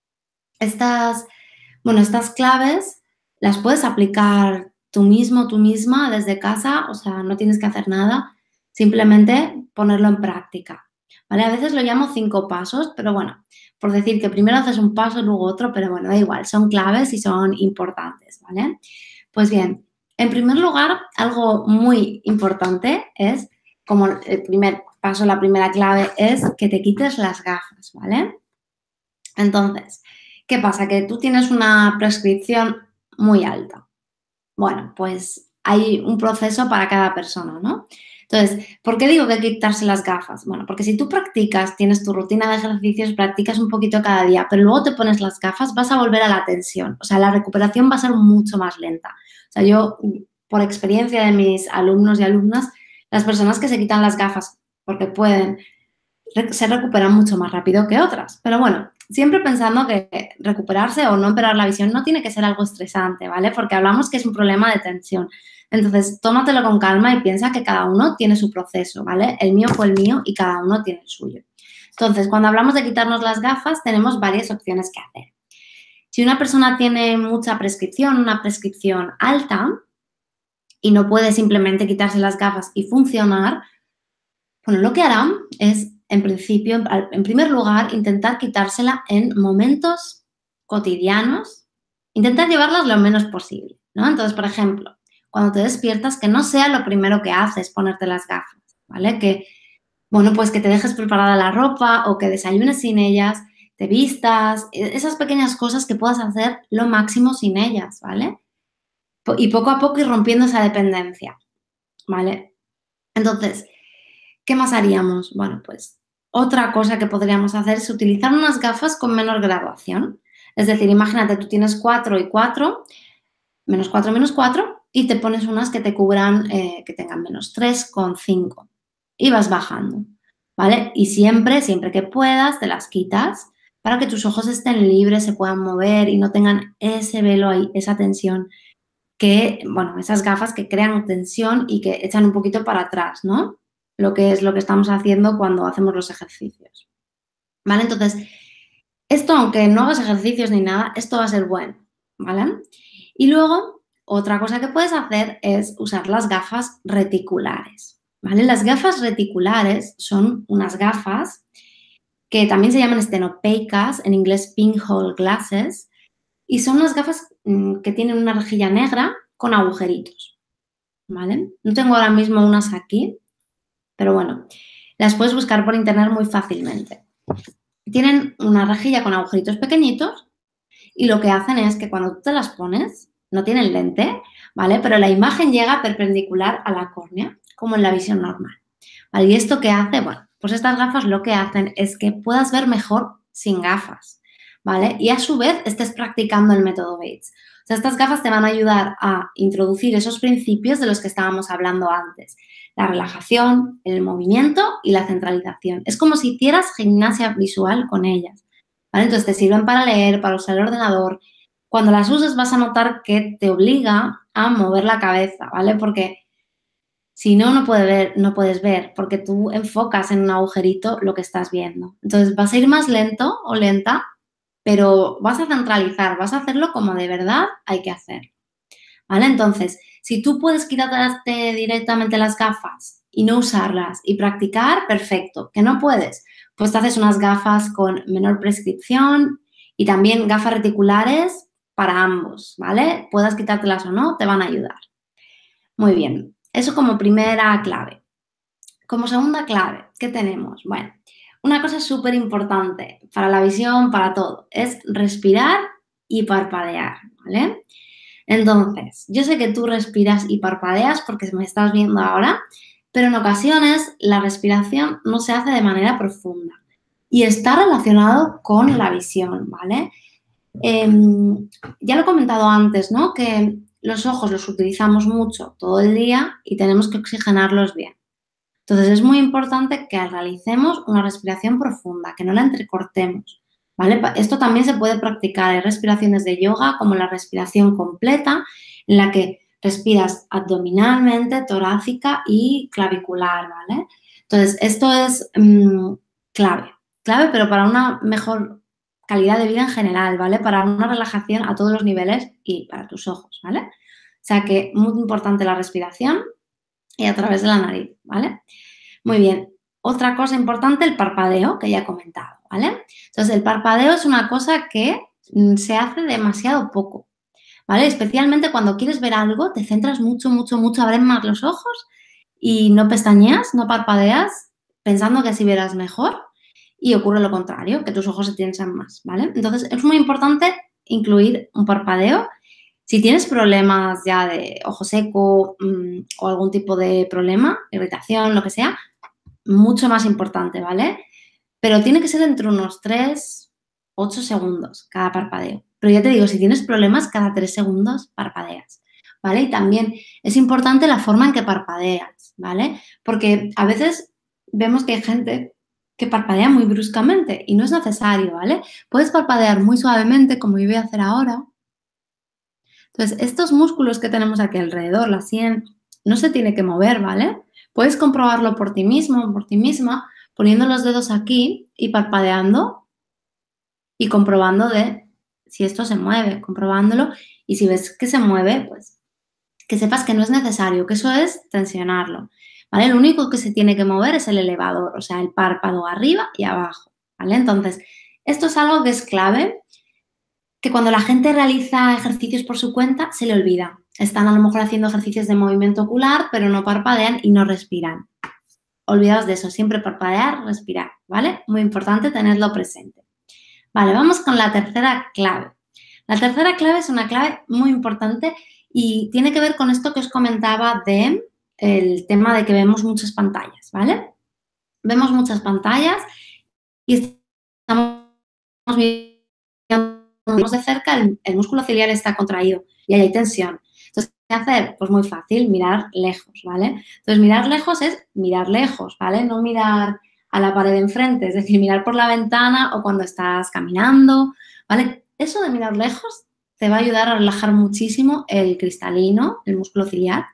B: Estas claves las puedes aplicar tú mismo, tú misma desde casa, o sea, no tienes que hacer nada, simplemente ponerlo en práctica, ¿vale? A veces lo llamo 5 pasos, pero bueno, por decir que primero haces un paso y luego otro, pero bueno, da igual, son claves y son importantes, ¿vale? Pues bien, en primer lugar, algo muy importante es, como el primer paso, la primera clave es que te quites las gafas, ¿vale? Entonces, ¿qué pasa? Que tú tienes una prescripción muy alta. Bueno, pues hay un proceso para cada persona, ¿no? Entonces, ¿por qué digo que hay que quitarse las gafas? Bueno, porque si tú practicas, tienes tu rutina de ejercicios, practicas un poquito cada día, pero luego te pones las gafas, vas a volver a la tensión. O sea, la recuperación va a ser mucho más lenta. O sea, yo, por experiencia de mis alumnos y alumnas, las personas que se quitan las gafas porque pueden, se recuperan mucho más rápido que otras. Pero bueno, siempre pensando que recuperarse o no empeorar la visión no tiene que ser algo estresante, ¿vale? Porque hablamos que es un problema de tensión. Entonces, tómatelo con calma y piensa que cada uno tiene su proceso, ¿vale? El mío fue el mío y cada uno tiene el suyo. Entonces, cuando hablamos de quitarnos las gafas, tenemos varias opciones que hacer. Si una persona tiene mucha prescripción, una prescripción alta, y no puede simplemente quitarse las gafas y funcionar, bueno, lo que harán es, en principio, en primer lugar, intentar quitársela en momentos cotidianos, intentar llevarlas lo menos posible, ¿no? Entonces, por ejemplo, cuando te despiertas, que no sea lo primero que haces ponerte las gafas, ¿vale? Que, bueno, pues que te dejes preparada la ropa o que desayunes sin ellas, te vistas, esas pequeñas cosas que puedas hacer lo máximo sin ellas, ¿vale? Y poco a poco ir rompiendo esa dependencia, ¿vale? Entonces, ¿qué más haríamos? Bueno, pues otra cosa que podríamos hacer es utilizar unas gafas con menor graduación. Es decir, imagínate, tú tienes 4 y 4, menos 4, y te pones unas que te cubran, que tengan menos 3,5 y vas bajando, ¿vale? Y siempre que puedas, te las quitas para que tus ojos estén libres, se puedan mover y no tengan ese velo ahí, esa tensión que, bueno, esas gafas que crean tensión y que echan un poquito para atrás, ¿no? Lo que es lo que estamos haciendo cuando hacemos los ejercicios, ¿vale? Entonces, esto, aunque no hagas ejercicios ni nada, esto va a ser bueno, ¿vale? Y luego, otra cosa que puedes hacer es usar las gafas reticulares, ¿vale? Las gafas reticulares son unas gafas que también se llaman stenopeicas, en inglés pinhole glasses, y son unas gafas que tienen una rejilla negra con agujeritos, ¿vale? No tengo ahora mismo unas aquí, pero bueno, las puedes buscar por internet muy fácilmente. Tienen una rejilla con agujeritos pequeñitos y lo que hacen es que cuando tú te las pones, no tienen lente, ¿vale? Pero la imagen llega perpendicular a la córnea, como en la visión normal, ¿vale? ¿Y esto qué hace? Bueno, pues estas gafas lo que hacen es que puedas ver mejor sin gafas, ¿vale? Y a su vez estés practicando el método Bates. O sea, estas gafas te van a ayudar a introducir esos principios de los que estábamos hablando antes. La relajación, el movimiento y la centralización. Es como si hicieras gimnasia visual con ellas, ¿vale? Entonces te sirven para leer, para usar el ordenador. Cuando las uses vas a notar que te obliga a mover la cabeza, ¿vale? Porque si no, no puedes ver, porque tú enfocas en un agujerito lo que estás viendo. Entonces vas a ir más lento o lenta, pero vas a centralizar, vas a hacerlo como de verdad hay que hacer, ¿vale? Entonces, si tú puedes quitarte directamente las gafas y no usarlas y practicar, perfecto. ¿Que no puedes? Pues te haces unas gafas con menor prescripción Y también gafas reticulares para ambos, ¿vale? Puedas quitártelas o no, te van a ayudar. Muy bien, eso como primera clave. Como segunda clave, ¿qué tenemos? Bueno, una cosa súper importante para la visión, para todo, es respirar y parpadear, ¿vale? Entonces, yo sé que tú respiras y parpadeas porque me estás viendo ahora, pero en ocasiones la respiración no se hace de manera profunda y está relacionado con la visión, ¿vale? Ya lo he comentado antes, ¿no? Que los ojos los utilizamos mucho todo el día y tenemos que oxigenarlos bien. Entonces, es muy importante que realicemos una respiración profunda, que no la entrecortemos, ¿vale? Esto también se puede practicar en respiraciones de yoga, como la respiración completa, en la que respiras abdominalmente, torácica y clavicular, ¿vale? Entonces, esto es clave, pero para una mejor calidad de vida en general, ¿vale? Para una relajación a todos los niveles y para tus ojos, ¿vale? O sea que muy importante la respiración y a través de la nariz, ¿vale? Muy bien. Otra cosa importante, el parpadeo, que ya he comentado, ¿vale? Entonces, el parpadeo es una cosa que se hace demasiado poco, ¿vale? Especialmente cuando quieres ver algo, te centras mucho, abres más los ojos y no pestañeas, no parpadeas, pensando que así verás mejor y ocurre lo contrario, que tus ojos se tensan más, ¿vale? Entonces, es muy importante incluir un parpadeo. Si tienes problemas ya de ojo seco o algún tipo de problema, irritación, lo que sea, mucho más importante, ¿vale? Pero tiene que ser entre unos 3, 8 segundos cada parpadeo. Pero ya te digo, si tienes problemas, cada 3 segundos parpadeas, ¿vale? Y también es importante la forma en que parpadeas, ¿vale? Porque a veces vemos que hay gente que parpadea muy bruscamente y no es necesario, ¿vale? Puedes parpadear muy suavemente, como yo voy a hacer ahora. Entonces, estos músculos que tenemos aquí alrededor, la sien, no se tiene que mover, ¿vale? Puedes comprobarlo por ti mismo, por ti misma, poniendo los dedos aquí y parpadeando y comprobando de si esto se mueve, comprobándolo. Y si ves que se mueve, pues que sepas que no es necesario, que eso es tensionarlo, ¿vale? Lo único que se tiene que mover es el elevador, o sea, el párpado arriba y abajo, ¿vale? Entonces, esto es algo que es clave, que cuando la gente realiza ejercicios por su cuenta se le olvida. Están a lo mejor haciendo ejercicios de movimiento ocular, pero no parpadean y no respiran. Olvidaos de eso, siempre parpadear, respirar, ¿vale? Muy importante tenerlo presente. Vale, vamos con la tercera clave. La tercera clave es una clave muy importante y tiene que ver con esto que os comentaba de el tema de que vemos muchas pantallas, ¿vale? Vemos muchas pantallas y estamos viendo de cerca, el músculo ciliar está contraído y ahí hay tensión. Entonces, ¿qué hacer? Pues muy fácil, mirar lejos, ¿vale? Entonces, mirar lejos es mirar lejos, ¿vale? No mirar a la pared de enfrente, es decir, mirar por la ventana o cuando estás caminando, ¿vale? Eso de mirar lejos te va a ayudar a relajar muchísimo el cristalino, el músculo ciliar,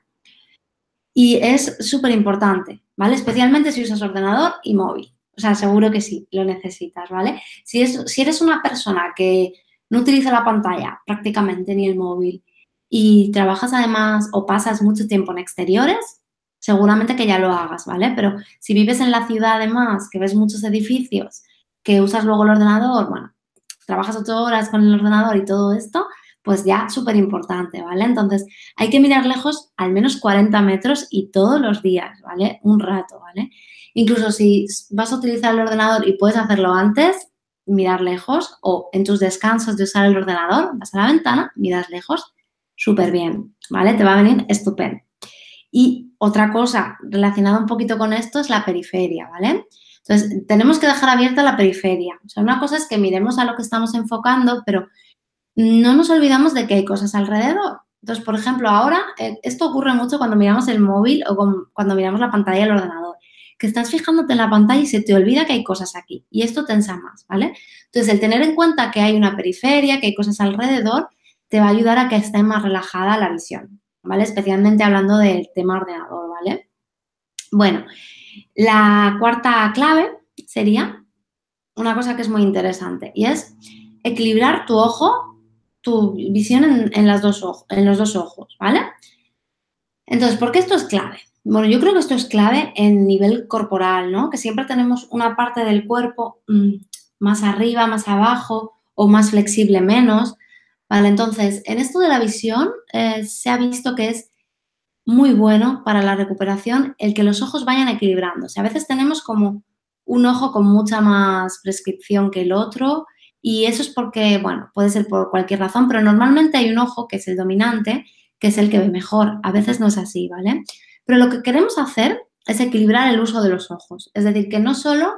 B: y es súper importante, ¿vale? Especialmente si usas ordenador y móvil. O sea, seguro que sí, lo necesitas, ¿vale? Si eres una persona que no utiliza la pantalla prácticamente ni el móvil y trabajas además o pasas mucho tiempo en exteriores, seguramente que ya lo hagas, ¿vale? Pero si vives en la ciudad además, que ves muchos edificios, que usas luego el ordenador, bueno, trabajas 8 horas con el ordenador y todo esto, pues ya súper importante, ¿vale? Entonces, hay que mirar lejos al menos 40 metros y todos los días, ¿vale? Un rato, ¿vale? Incluso si vas a utilizar el ordenador y puedes hacerlo antes, mirar lejos, o en tus descansos de usar el ordenador, vas a la ventana, miras lejos, súper bien, ¿vale? Te va a venir estupendo. Y otra cosa relacionada un poquito con esto es la periferia, ¿vale? Entonces, tenemos que dejar abierta la periferia. O sea, una cosa es que miremos a lo que estamos enfocando, pero no nos olvidamos de que hay cosas alrededor. Entonces, por ejemplo, ahora esto ocurre mucho cuando miramos el móvil o cuando miramos la pantalla del ordenador, que estás fijándote en la pantalla y se te olvida que hay cosas aquí y esto tensa más, ¿vale? Entonces, el tener en cuenta que hay una periferia, que hay cosas alrededor, te va a ayudar a que esté más relajada la visión, ¿vale? Especialmente hablando del tema ordenador, ¿vale? Bueno, la cuarta clave sería una cosa que es muy interesante y es equilibrar tu visión en los dos ojos, ¿vale? Entonces, ¿por qué esto es clave? Bueno, yo creo que esto es clave en nivel corporal, ¿no? Que siempre tenemos una parte del cuerpo más arriba, más abajo o más flexible menos, ¿vale? Entonces, en esto de la visión se ha visto que es muy bueno para la recuperación el que los ojos vayan equilibrándose. A veces tenemos como un ojo con mucha más prescripción que el otro y eso es porque, bueno, puede ser por cualquier razón, pero normalmente hay un ojo que es el dominante, que es el que ve mejor. A veces no es así, ¿vale? Pero lo que queremos hacer es equilibrar el uso de los ojos. Es decir, que no solo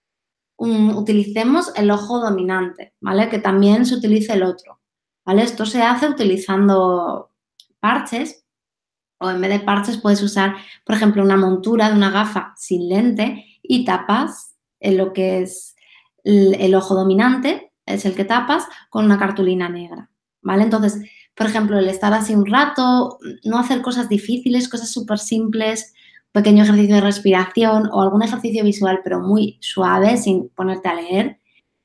B: utilicemos el ojo dominante, ¿vale? Que también se utilice el otro, ¿vale? Esto se hace utilizando parches o en vez de parches puedes usar, por ejemplo, una montura de una gafa sin lente y tapas en lo que es el ojo dominante, es el que tapas con una cartulina negra, ¿vale? Entonces, por ejemplo, el estar así un rato, no hacer cosas difíciles, cosas súper simples, pequeño ejercicio de respiración o algún ejercicio visual, pero muy suave, sin ponerte a leer,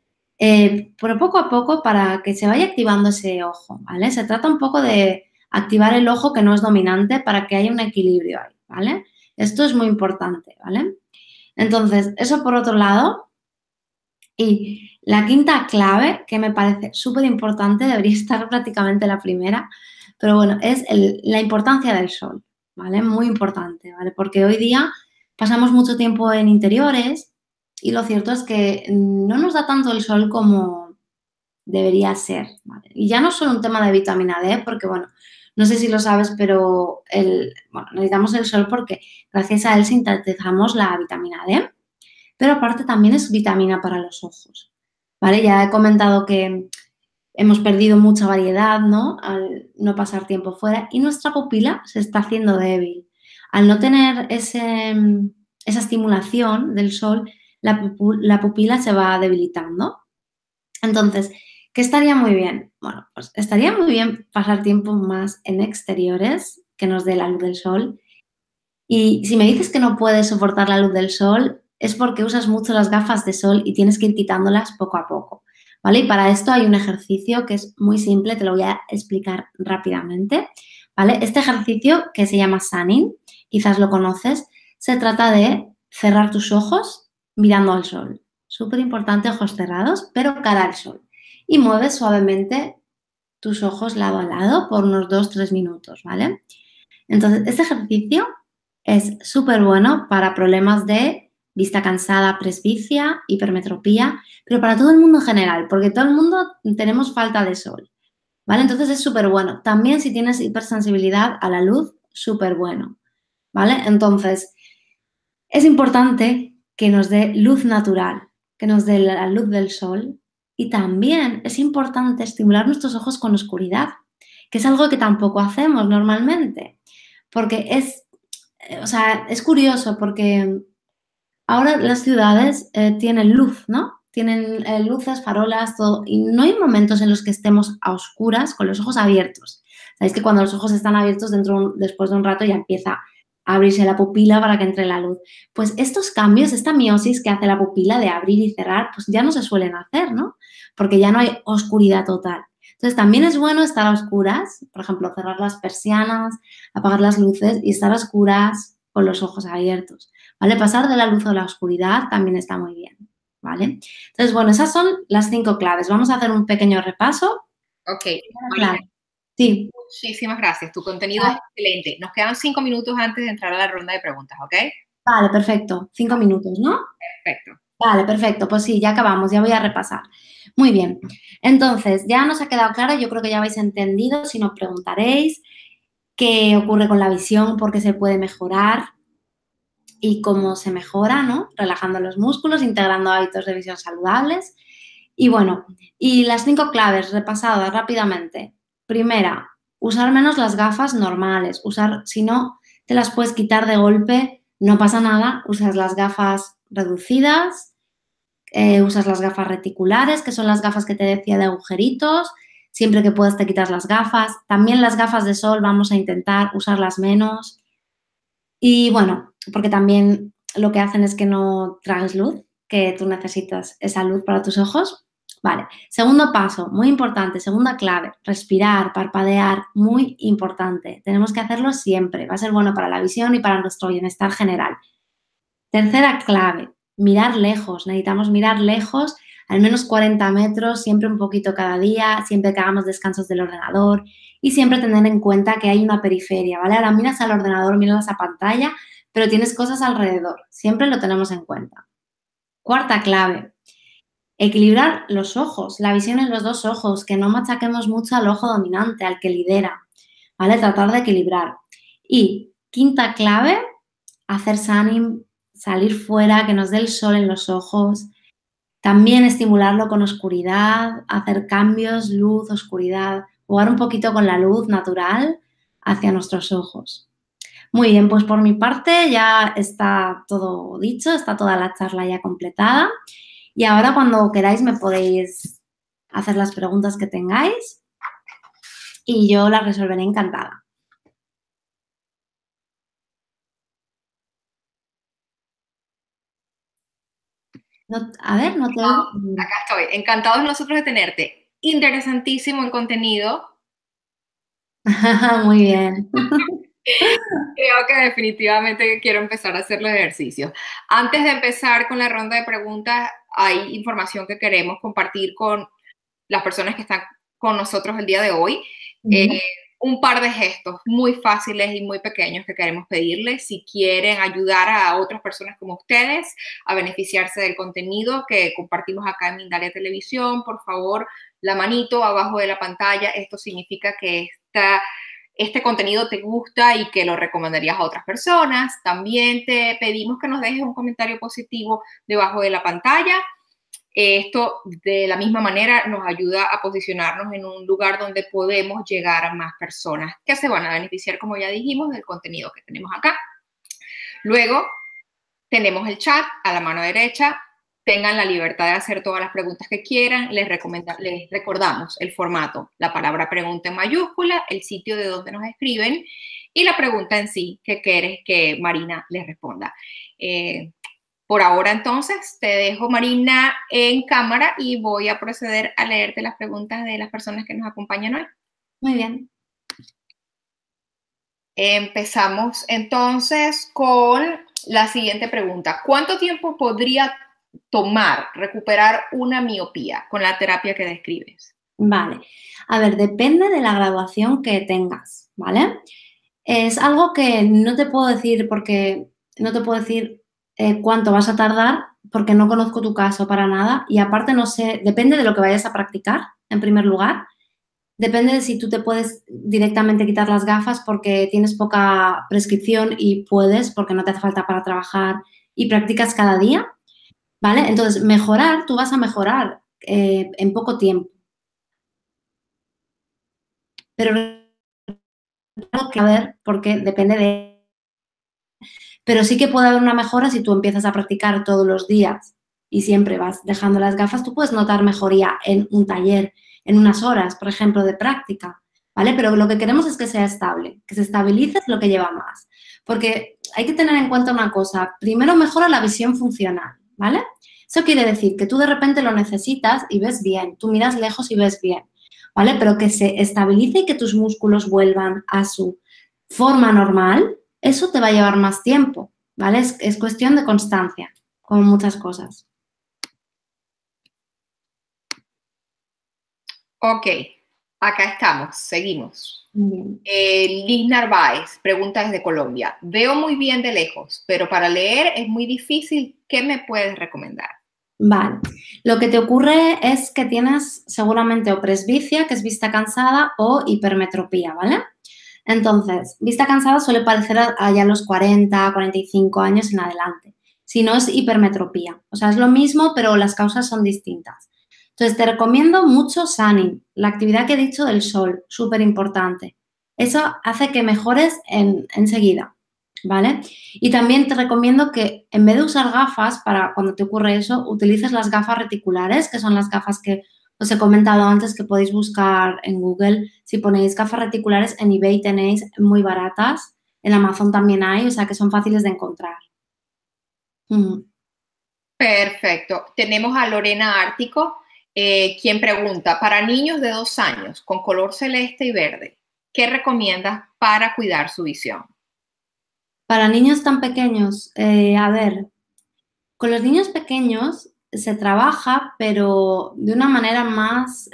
B: pero poco a poco para que se vaya activando ese ojo, ¿vale? Se trata un poco de activar el ojo que no es dominante para que haya un equilibrio ahí, ¿vale? Esto es muy importante, ¿vale? Entonces, eso por otro lado. Y la quinta clave, que me parece súper importante, debería estar prácticamente la primera, pero bueno, es la importancia del sol, ¿vale? Muy importante, ¿vale? Porque hoy día pasamos mucho tiempo en interiores y lo cierto es que no nos da tanto el sol como debería ser, ¿vale? Y ya no es solo un tema de vitamina D, porque bueno, no sé si lo sabes, pero necesitamos el sol porque gracias a él sintetizamos la vitamina D, pero aparte también es vitamina para los ojos, ¿vale? Ya he comentado que hemos perdido mucha variedad, ¿no? Al no pasar tiempo fuera y nuestra pupila se está haciendo débil. Al no tener esa estimulación del sol, la pupila se va debilitando. Entonces, ¿qué estaría muy bien? Bueno, pues estaría muy bien pasar tiempo más en exteriores que nos dé la luz del sol. Y si me dices que no puedes soportar la luz del sol, es porque usas mucho las gafas de sol y tienes que ir quitándolas poco a poco, ¿vale? Y para esto hay un ejercicio que es muy simple, te lo voy a explicar rápidamente, ¿vale? Este ejercicio que se llama sunning, quizás lo conoces, se trata de cerrar tus ojos mirando al sol. Súper importante, ojos cerrados, pero cara al sol. Y mueves suavemente tus ojos lado a lado por unos 2-3 minutos, ¿vale? Entonces, este ejercicio es súper bueno para problemas de vista cansada, presbicia, hipermetropía, pero para todo el mundo en general, porque todo el mundo tenemos falta de sol, ¿vale? Entonces es súper bueno. También si tienes hipersensibilidad a la luz, súper bueno, ¿vale? Entonces, es importante que nos dé luz natural, que nos dé la luz del sol y también es importante estimular nuestros ojos con oscuridad, que es algo que tampoco hacemos normalmente, porque es curioso porque ahora las ciudades tienen luz, ¿no? Tienen luces, farolas, todo, y no hay momentos en los que estemos a oscuras con los ojos abiertos. Sabéis que cuando los ojos están abiertos, después de un rato ya empieza a abrirse la pupila para que entre la luz. Pues estos cambios, esta miosis que hace la pupila de abrir y cerrar, pues ya no se suelen hacer, ¿no? Porque ya no hay oscuridad total. Entonces también es bueno estar a oscuras, por ejemplo, cerrar las persianas, apagar las luces y estar a oscuras con los ojos abiertos, ¿vale? Pasar de la luz a la oscuridad también está muy bien, ¿vale? Entonces, bueno, esas son las 5 claves. Vamos a hacer un pequeño repaso.
A: Ok,
B: Claro.
A: Marina,
B: Sí.
A: muchísimas gracias. Tu contenido es excelente. Nos quedan 5 minutos antes de entrar a la ronda de preguntas, ¿ok?
B: Vale, perfecto. 5 minutos, ¿no?
A: Perfecto.
B: Vale, perfecto. Pues sí, ya acabamos, ya voy a repasar. Muy bien. Entonces, ya nos ha quedado claro, yo creo que ya habéis entendido, si no preguntaréis, qué ocurre con la visión, por qué se puede mejorar y cómo se mejora, ¿no? Relajando los músculos, integrando hábitos de visión saludables. Y bueno, y las 5 claves repasadas rápidamente. Primera, usar menos las gafas normales. Si no te las puedes quitar de golpe, no pasa nada. Usas las gafas reducidas, usas las gafas reticulares, que son las gafas que te decía de agujeritos. Siempre que puedas te quitas las gafas. También las gafas de sol vamos a intentar usarlas menos. Y bueno, porque también lo que hacen es que no tragues luz, que tú necesitas esa luz para tus ojos. Vale, segundo paso, muy importante, segunda clave, respirar, parpadear, muy importante. Tenemos que hacerlo siempre, va a ser bueno para la visión y para nuestro bienestar general. Tercera clave, mirar lejos. Necesitamos mirar lejos al menos 40 metros, siempre un poquito cada día, siempre que hagamos descansos del ordenador y siempre tener en cuenta que hay una periferia, ¿vale? Ahora miras al ordenador, miras a pantalla, pero tienes cosas alrededor, siempre lo tenemos en cuenta. Cuarta clave, equilibrar los ojos, la visión en los dos ojos, que no machaquemos mucho al ojo dominante, al que lidera, ¿vale? Tratar de equilibrar. Y quinta clave, hacer sunning, salir fuera, que nos dé el sol en los ojos. También estimularlo con oscuridad, hacer cambios, luz, oscuridad, jugar un poquito con la luz natural hacia nuestros ojos. Muy bien, pues por mi parte ya está todo dicho, está toda la charla ya completada. Y ahora cuando queráis me podéis hacer las preguntas que tengáis y yo las resolveré encantada. No, a ver, no te oigo.
A: Acá estoy. Encantados nosotros de tenerte. Interesantísimo el contenido.
B: Muy bien.
A: Creo que definitivamente quiero empezar a hacer los ejercicios. Antes de empezar con la ronda de preguntas, hay información que queremos compartir con las personas que están con nosotros el día de hoy. Un par de gestos muy fáciles y muy pequeños que queremos pedirles si quieren ayudar a otras personas como ustedes a beneficiarse del contenido que compartimos acá en Mindalia Televisión. Por favor, la manito abajo de la pantalla. Esto significa que este contenido te gusta y que lo recomendarías a otras personas. También te pedimos que nos dejes un comentario positivo debajo de la pantalla. Esto de la misma manera nos ayuda a posicionarnos en un lugar donde podemos llegar a más personas que se van a beneficiar, como ya dijimos, del contenido que tenemos acá. Luego tenemos el chat a la mano derecha. Tengan la libertad de hacer todas las preguntas que quieran. Les recordamos el formato, la palabra pregunta en mayúscula, el sitio de donde nos escriben y la pregunta en sí que quieres que Marina les responda. Por ahora, entonces, te dejo, Marina, en cámara y voy a proceder a leerte las preguntas de las personas que nos acompañan hoy.
B: Muy bien.
A: Empezamos entonces con la siguiente pregunta. ¿Cuánto tiempo podría tomar recuperar una miopía con la terapia que describes?
B: Vale. A ver, depende de la graduación que tengas, ¿vale? Es algo que no te puedo decir porque no te puedo decir cuánto vas a tardar porque no conozco tu caso para nada y aparte no sé, depende de lo que vayas a practicar, en primer lugar. Depende de si tú te puedes directamente quitar las gafas porque tienes poca prescripción y puedes porque no te hace falta para trabajar y practicas cada día, ¿vale? Entonces, mejorar, tú vas a mejorar en poco tiempo. Pero tengo que ver porque depende de... Pero sí que puede haber una mejora si tú empiezas a practicar todos los días y siempre vas dejando las gafas, tú puedes notar mejoría en un taller, en unas horas, por ejemplo, de práctica, ¿vale? Pero lo que queremos es que sea estable, que se estabilice lo que lleva más. Porque hay que tener en cuenta una cosa, primero mejora la visión funcional, ¿vale? Eso quiere decir que tú de repente lo necesitas y ves bien, tú miras lejos y ves bien, ¿vale? Pero que se estabilice y que tus músculos vuelvan a su forma normal, eso te va a llevar más tiempo, ¿vale? Es cuestión de constancia, como muchas cosas.
A: Ok, acá estamos, seguimos.
B: Bien.
A: Liz Narváez pregunta desde Colombia. Veo muy bien de lejos, pero para leer es muy difícil. ¿Qué me puedes recomendar?
B: Vale. Lo que te ocurre es que tienes seguramente o presbicia, que es vista cansada, o hipermetropía, ¿vale? Entonces, vista cansada suele parecer allá a los 40, 45 años en adelante. Si no, es hipermetropía. O sea, es lo mismo, pero las causas son distintas. Entonces, te recomiendo mucho sunning, la actividad que he dicho del sol, súper importante. Eso hace que mejores enseguida, ¿vale? Y también te recomiendo que en vez de usar gafas para cuando te ocurre eso, utilices las gafas reticulares, que son las gafas que os he comentado antes que podéis buscar en Google. Si ponéis gafas reticulares, en eBay tenéis muy baratas, en Amazon también hay, o sea que son fáciles de encontrar.
A: Perfecto. Tenemos a Lorena Ártico, quien pregunta, para niños de 2 años con color celeste y verde, ¿qué recomiendas para cuidar su visión?
B: Para niños tan pequeños, a ver, con los niños pequeños se trabaja, pero de una manera más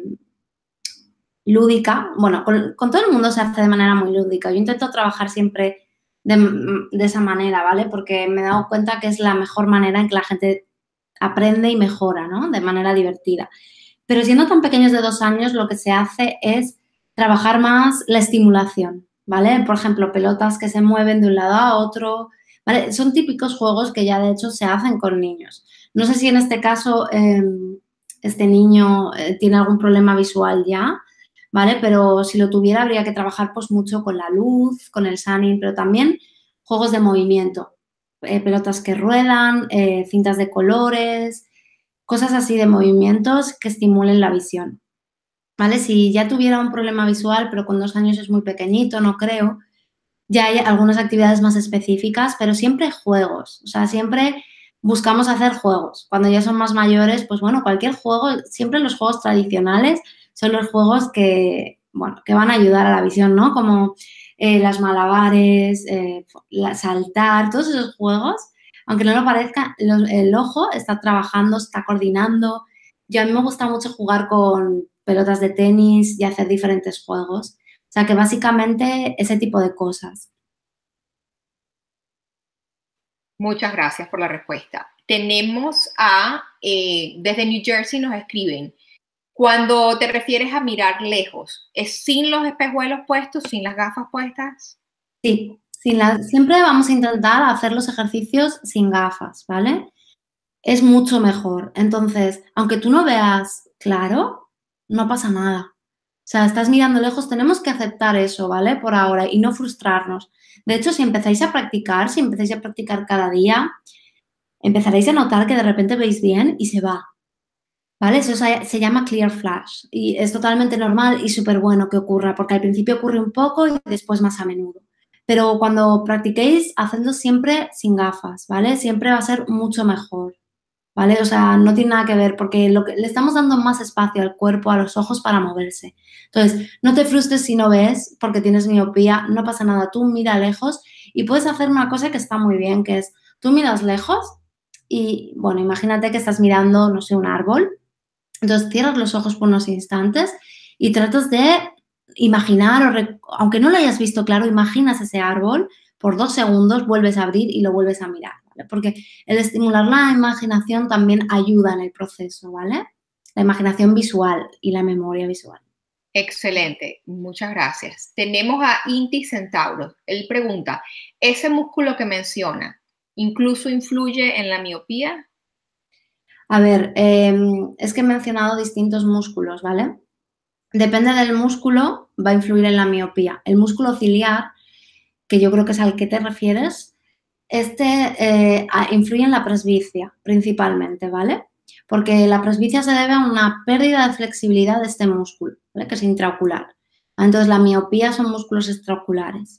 B: lúdica. Bueno, con todo el mundo se hace de manera muy lúdica. Yo intento trabajar siempre de esa manera, ¿vale? Porque me he dado cuenta que es la mejor manera en que la gente aprende y mejora, ¿no? De manera divertida. Pero siendo tan pequeños de 2 años, lo que se hace es trabajar más la estimulación, ¿vale? Por ejemplo, pelotas que se mueven de un lado a otro, ¿vale? Son típicos juegos que ya de hecho se hacen con niños. No sé si en este caso este niño tiene algún problema visual ya, ¿vale? Pero si lo tuviera habría que trabajar pues mucho con la luz, con el sunning, pero también juegos de movimiento, pelotas que ruedan, cintas de colores, cosas así de movimientos que estimulen la visión, ¿vale? Si ya tuviera un problema visual, pero con 2 años es muy pequeñito, no creo, ya hay algunas actividades más específicas, pero siempre juegos, o sea, siempre buscamos hacer juegos. Cuando ya son más mayores, pues bueno, cualquier juego, siempre los juegos tradicionales son los juegos que, bueno, que van a ayudar a la visión, ¿no? Como las malabares, saltar, todos esos juegos, aunque no lo parezca, el ojo está trabajando, está coordinando. A mí me gusta mucho jugar con pelotas de tenis y hacer diferentes juegos. O sea, que básicamente ese tipo de cosas.
A: Muchas gracias por la respuesta. Tenemos desde New Jersey nos escriben, cuando te refieres a mirar lejos, ¿es sin los espejuelos puestos, sin las gafas puestas?
B: Sí, siempre vamos a intentar hacer los ejercicios sin gafas, ¿vale? Es mucho mejor. Entonces, aunque tú no veas claro, no pasa nada. O sea, estás mirando lejos, tenemos que aceptar eso, ¿vale? Por ahora y no frustrarnos. De hecho, si empezáis a practicar cada día, empezaréis a notar que de repente veis bien y se va, ¿vale? Eso se llama clear flash y es totalmente normal y súper bueno que ocurra, porque al principio ocurre un poco y después más a menudo. Pero cuando practiquéis, hacedlo siempre sin gafas, ¿vale? Siempre va a ser mucho mejor, ¿vale? O sea, no tiene nada que ver porque le estamos dando más espacio al cuerpo, a los ojos para moverse. Entonces, no te frustres si no ves porque tienes miopía, no pasa nada, tú mira lejos y puedes hacer una cosa que está muy bien, que es tú miras lejos y, bueno, imagínate que estás mirando, no sé, un árbol. Entonces cierras los ojos por unos instantes y tratas de imaginar, aunque no lo hayas visto claro, imaginas ese árbol por 2 segundos, vuelves a abrir y lo vuelves a mirar, ¿vale? Porque el estimular la imaginación también ayuda en el proceso, ¿vale? La imaginación visual y la memoria visual.
A: Excelente, muchas gracias. Tenemos a Inti Centauro. Él pregunta, ¿ese músculo que menciona incluso influye en la miopía?
B: A ver, es que he mencionado distintos músculos, ¿vale? Depende del músculo, va a influir en la miopía. El músculo ciliar, que yo creo que es al que te refieres, influye en la presbicia principalmente, ¿vale? Porque la presbicia se debe a una pérdida de flexibilidad de este músculo, ¿vale? Que es intraocular. Entonces, la miopía son músculos extraoculares.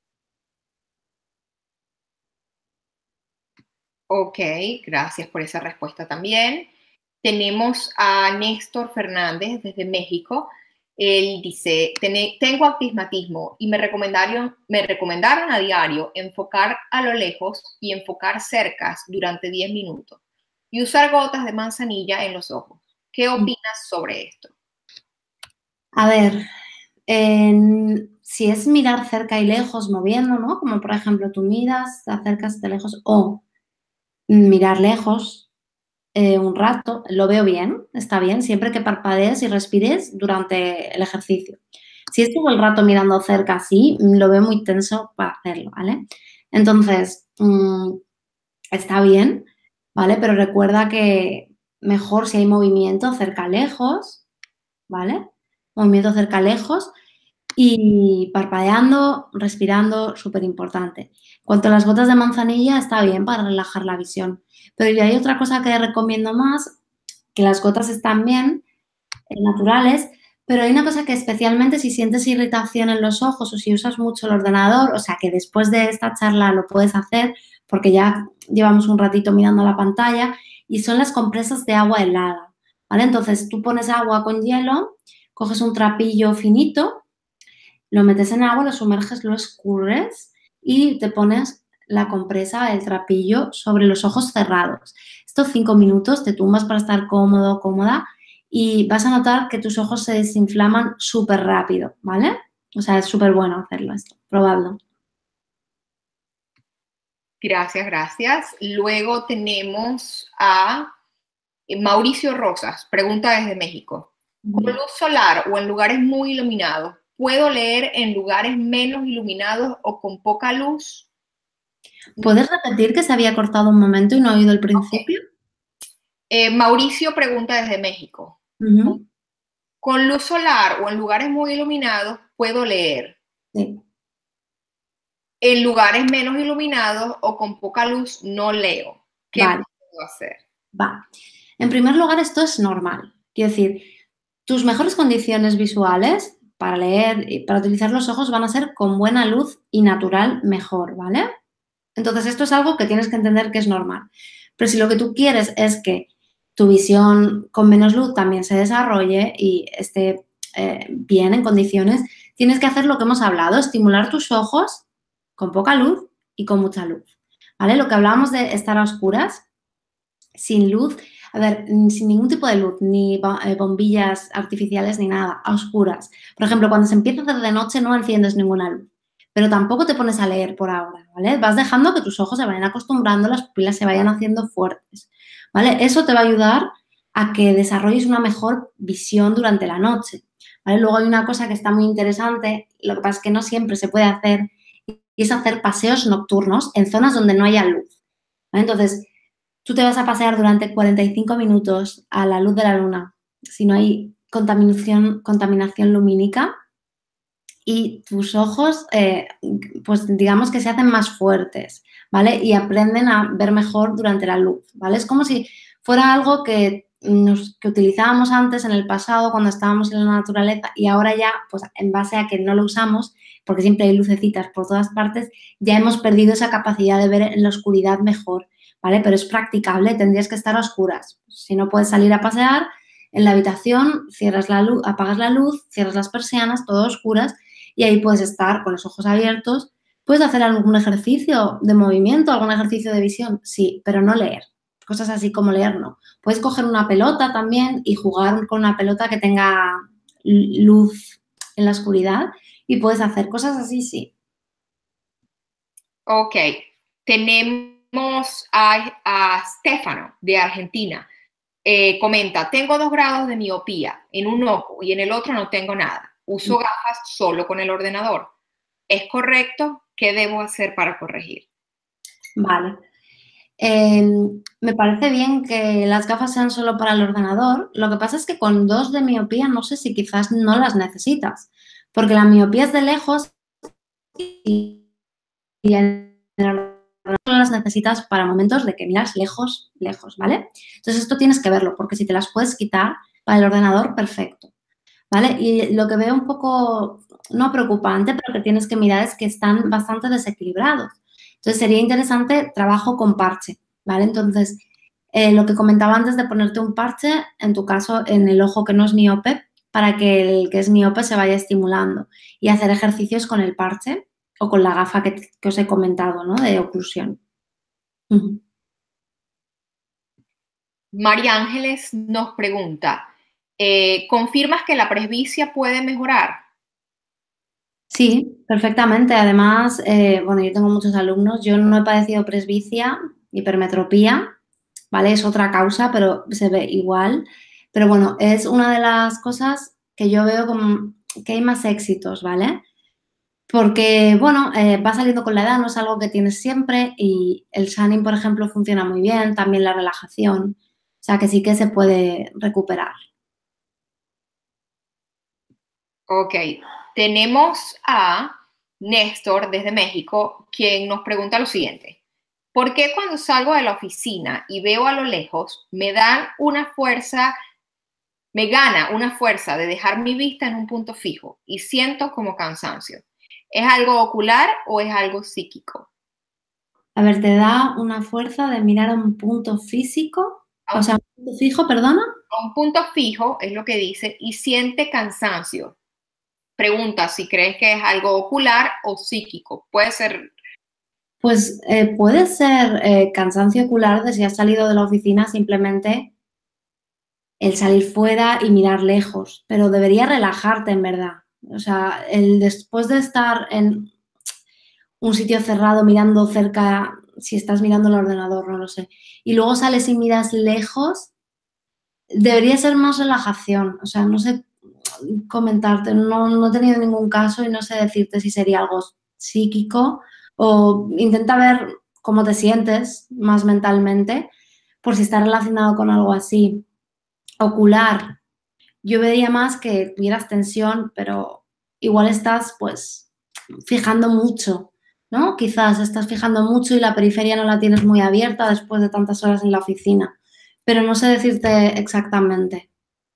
A: Ok, gracias por esa respuesta también. Tenemos a Néstor Fernández desde México. Él dice, tengo astigmatismo y me recomendaron a diario enfocar a lo lejos y enfocar cercas durante 10 minutos y usar gotas de manzanilla en los ojos. ¿Qué opinas sobre esto?
B: A ver, si es mirar cerca y lejos moviendo, ¿no? Como por ejemplo tú miras, te acercas de lejos o mirar lejos un rato, lo veo bien, está bien, siempre que parpadees y respires durante el ejercicio. Si es todo el rato mirando cerca así, lo veo muy tenso para hacerlo, ¿vale? Entonces, está bien, ¿vale? Pero recuerda que mejor si hay movimiento cerca-lejos, ¿vale? Movimiento cerca-lejos y parpadeando, respirando, súper importante. Cuanto a las gotas de manzanilla, está bien para relajar la visión. Pero ya hay otra cosa que recomiendo más, que las gotas están bien, naturales, pero hay una cosa que especialmente si sientes irritación en los ojos o si usas mucho el ordenador, o sea que después de esta charla lo puedes hacer porque ya llevamos un ratito mirando la pantalla, y son las compresas de agua helada, ¿vale? Entonces tú pones agua con hielo, coges un trapillo finito, lo metes en agua, lo sumerges, lo escurres y te pones la compresa, el trapillo sobre los ojos cerrados. Estos 5 minutos te tumbas para estar cómodo, cómoda y vas a notar que tus ojos se desinflaman súper rápido, ¿vale? O sea, es súper bueno hacerlo esto, probadlo.
A: Gracias, gracias. Luego tenemos a Mauricio Rosas, pregunta desde México. ¿Con luz solar o en lugares muy iluminados, puedo leer en lugares menos iluminados o con poca luz?
B: ¿Puedes repetir que se había cortado un momento y no he oído el principio?
A: Mauricio pregunta desde México.
B: Ujú.
A: ¿Con luz solar o en lugares muy iluminados puedo leer?
B: Sí.
A: En lugares menos iluminados o con poca luz no leo. ¿Qué puedo hacer?
B: Va. En primer lugar, esto es normal. Quiero decir, tus mejores condiciones visuales para leer y para utilizar los ojos van a ser con buena luz y natural mejor, ¿vale? Entonces, esto es algo que tienes que entender que es normal. Pero si lo que tú quieres es que tu visión con menos luz también se desarrolle y esté bien en condiciones, tienes que hacer lo que hemos hablado, estimular tus ojos con poca luz y con mucha luz, ¿vale? Lo que hablábamos de estar a oscuras, sin luz, a ver, sin ningún tipo de luz, ni bombillas artificiales ni nada, a oscuras. Por ejemplo, cuando se empieza a hacer de noche no enciendes ninguna luz, pero tampoco te pones a leer por ahora, ¿vale? Vas dejando que tus ojos se vayan acostumbrando, las pupilas se vayan haciendo fuertes, ¿vale? Eso te va a ayudar a que desarrolles una mejor visión durante la noche, ¿vale? Luego hay una cosa que está muy interesante, lo que pasa es que no siempre se puede hacer, y es hacer paseos nocturnos en zonas donde no haya luz, ¿vale? Entonces, tú te vas a pasear durante 45 minutos a la luz de la luna, si no hay contaminación lumínica, y tus ojos, pues digamos que se hacen más fuertes, ¿vale? Y aprenden a ver mejor durante la luz, ¿vale? Es como si fuera algo que utilizábamos antes en el pasado cuando estábamos en la naturaleza y ahora ya, pues en base a que no lo usamos, porque siempre hay lucecitas por todas partes, ya hemos perdido esa capacidad de ver en la oscuridad mejor, ¿vale? Pero es practicable, tendrías que estar a oscuras. Si no puedes salir a pasear, en la habitación cierras la luz, apagas la luz, cierras las persianas, todo a oscuras, y ahí puedes estar con los ojos abiertos. ¿Puedes hacer algún ejercicio de movimiento, algún ejercicio de visión? Sí, pero no leer. Cosas así como leer no. Puedes coger una pelota también y jugar con una pelota que tenga luz en la oscuridad y puedes hacer cosas así, sí.
A: Ok, tenemos a Stefano de Argentina. Comenta, tengo 2 grados de miopía en un ojo y en el otro no tengo nada. Uso gafas solo con el ordenador. ¿Es correcto? ¿Qué debo hacer para corregir?
B: Vale. Me parece bien que las gafas sean solo para el ordenador. Lo que pasa es que con 2 de miopía no sé si quizás no las necesitas, porque la miopía es de lejos y en el ordenador solo las necesitas para momentos de que miras lejos, lejos, ¿vale? Entonces esto tienes que verlo, porque si te las puedes quitar para el ordenador, perfecto, ¿vale? Y lo que veo un poco, no preocupante, pero que tienes que mirar es que están bastante desequilibrados. Entonces sería interesante trabajo con parche, ¿vale? Entonces, lo que comentaba antes de ponerte un parche, en tu caso, en el ojo que no es miope, para que el que es miope se vaya estimulando y hacer ejercicios con el parche o con la gafa que os he comentado, ¿no? De oclusión. Uh-huh.
A: María Ángeles nos pregunta, ¿confirmas que la presbicia puede mejorar?
B: Sí, perfectamente. Además, bueno, yo tengo muchos alumnos, yo no he padecido presbicia, hipermetropía, ¿vale? Es otra causa, pero se ve igual. Pero bueno, es una de las cosas que yo veo como que hay más éxitos, ¿vale? Porque, bueno, va saliendo con la edad, no es algo que tienes siempre y el shining, por ejemplo, funciona muy bien, también la relajación, o sea que sí que se puede recuperar.
A: Ok, tenemos a Néstor desde México, quien nos pregunta lo siguiente. ¿Por qué cuando salgo de la oficina y veo a lo lejos, me gana una fuerza de dejar mi vista en un punto fijo y siento como cansancio? ¿Es algo ocular o es algo psíquico?
B: A ver, te da una fuerza de mirar a un punto físico, o sea, un punto fijo, perdona.
A: A un punto fijo es lo que dice y siente cansancio. Pregunta si crees que es algo ocular o psíquico. Puede ser.
B: Pues puede ser cansancio ocular de si has salido de la oficina, simplemente el salir fuera y mirar lejos, pero debería relajarte en verdad. O sea, después de estar en un sitio cerrado mirando cerca, si estás mirando el ordenador, no lo sé, y luego sales y miras lejos, debería ser más relajación. O sea, no sé comentarte, no he tenido ningún caso y no sé decirte si sería algo psíquico o intenta ver cómo te sientes más mentalmente por si está relacionado con algo así. Ocular, yo vería más que tuvieras tensión, pero igual estás pues fijando mucho, ¿no? Quizás estás fijando mucho y la periferia no la tienes muy abierta después de tantas horas en la oficina, pero no sé decirte exactamente.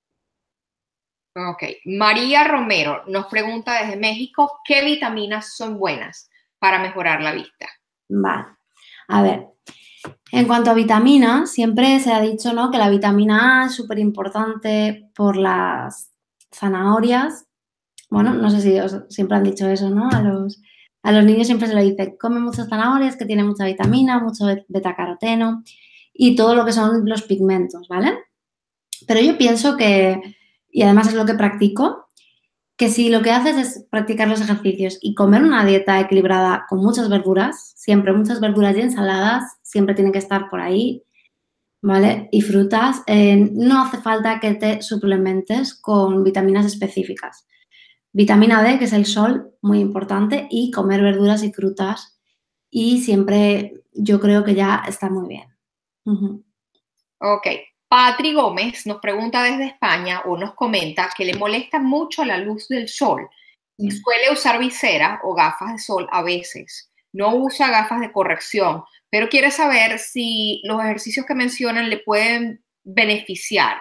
A: Ok. María Romero nos pregunta desde México, ¿qué vitaminas son buenas para mejorar la vista?
B: Vale. A ver, en cuanto a vitaminas, siempre se ha dicho, ¿no?, que la vitamina A es súper importante por las zanahorias. Bueno, no sé si siempre han dicho eso, ¿no? A los niños siempre se le dice, come muchas zanahorias, que tiene mucha vitamina, mucho betacaroteno y todo lo que son los pigmentos, ¿vale? Pero yo pienso que, y además es lo que practico, que si lo que haces es practicar los ejercicios y comer una dieta equilibrada con muchas verduras, siempre muchas verduras y ensaladas, siempre tienen que estar por ahí, ¿vale? Y frutas, no hace falta que te suplementes con vitaminas específicas. Vitamina D, que es el sol, muy importante, y comer verduras y frutas. Y siempre yo creo que ya está muy bien. Ujú.
A: Ok. Patri Gómez nos pregunta desde España o nos comenta que le molesta mucho la luz del sol y suele usar visera o gafas de sol a veces. No usa gafas de corrección, pero quiere saber si los ejercicios que mencionan le pueden beneficiar.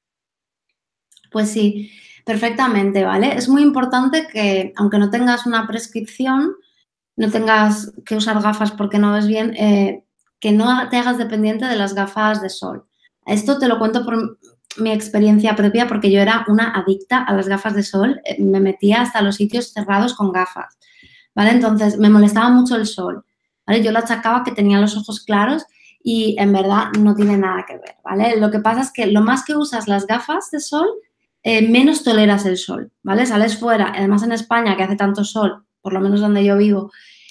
B: Pues sí, perfectamente, ¿vale? Es muy importante que, aunque no tengas una prescripción, no tengas que usar gafas porque no ves bien, que no te hagas dependiente de las gafas de sol. Esto te lo cuento por mi experiencia propia porque yo era una adicta a las gafas de sol, me metía hasta los sitios cerrados con gafas, ¿vale? Entonces me molestaba mucho el sol, ¿vale? Yo lo achacaba que tenía los ojos claros y en verdad no tiene nada que ver, ¿vale? Lo que pasa es que lo más que usas las gafas de sol, menos toleras el sol, ¿vale? Sales fuera, además en España que hace tanto sol, por lo menos donde yo vivo,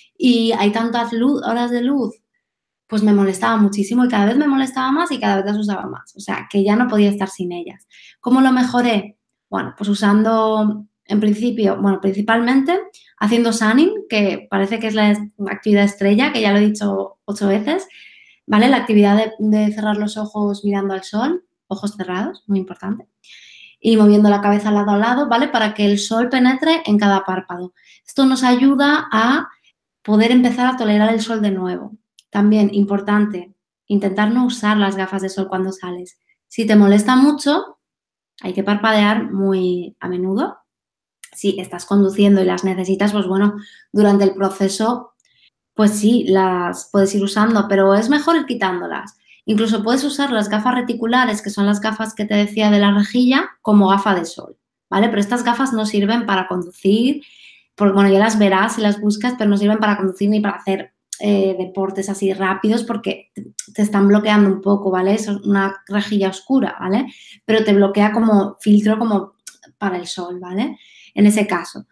B: y hay tantas horas de luz, pues me molestaba muchísimo y cada vez me molestaba más y cada vez las usaba más. O sea, que ya no podía estar sin ellas. ¿Cómo lo mejoré? Bueno, pues usando, en principio, bueno, principalmente haciendo sunning, que parece que es la actividad estrella, que ya lo he dicho 8 veces, ¿vale? La actividad de cerrar los ojos mirando al sol, ojos cerrados, muy importante, y moviendo la cabeza lado a lado, ¿vale? Para que el sol penetre en cada párpado. Esto nos ayuda a poder empezar a tolerar el sol de nuevo. También, importante, intentar no usar las gafas de sol cuando sales. Si te molesta mucho, hay que parpadear muy a menudo. Si estás conduciendo y las necesitas, pues bueno, durante el proceso, pues sí, las puedes ir usando, pero es mejor ir quitándolas. Incluso puedes usar las gafas reticulares, que son las gafas que te decía de la rejilla, como gafa de sol, ¿vale? Pero estas gafas no sirven para conducir, porque bueno, ya las verás si las buscas, pero no sirven para conducir ni para hacer deportes así rápidos porque te están bloqueando un poco, ¿vale? Es una rejilla oscura, ¿vale? Pero te bloquea como filtro como para el sol, ¿vale? En ese caso.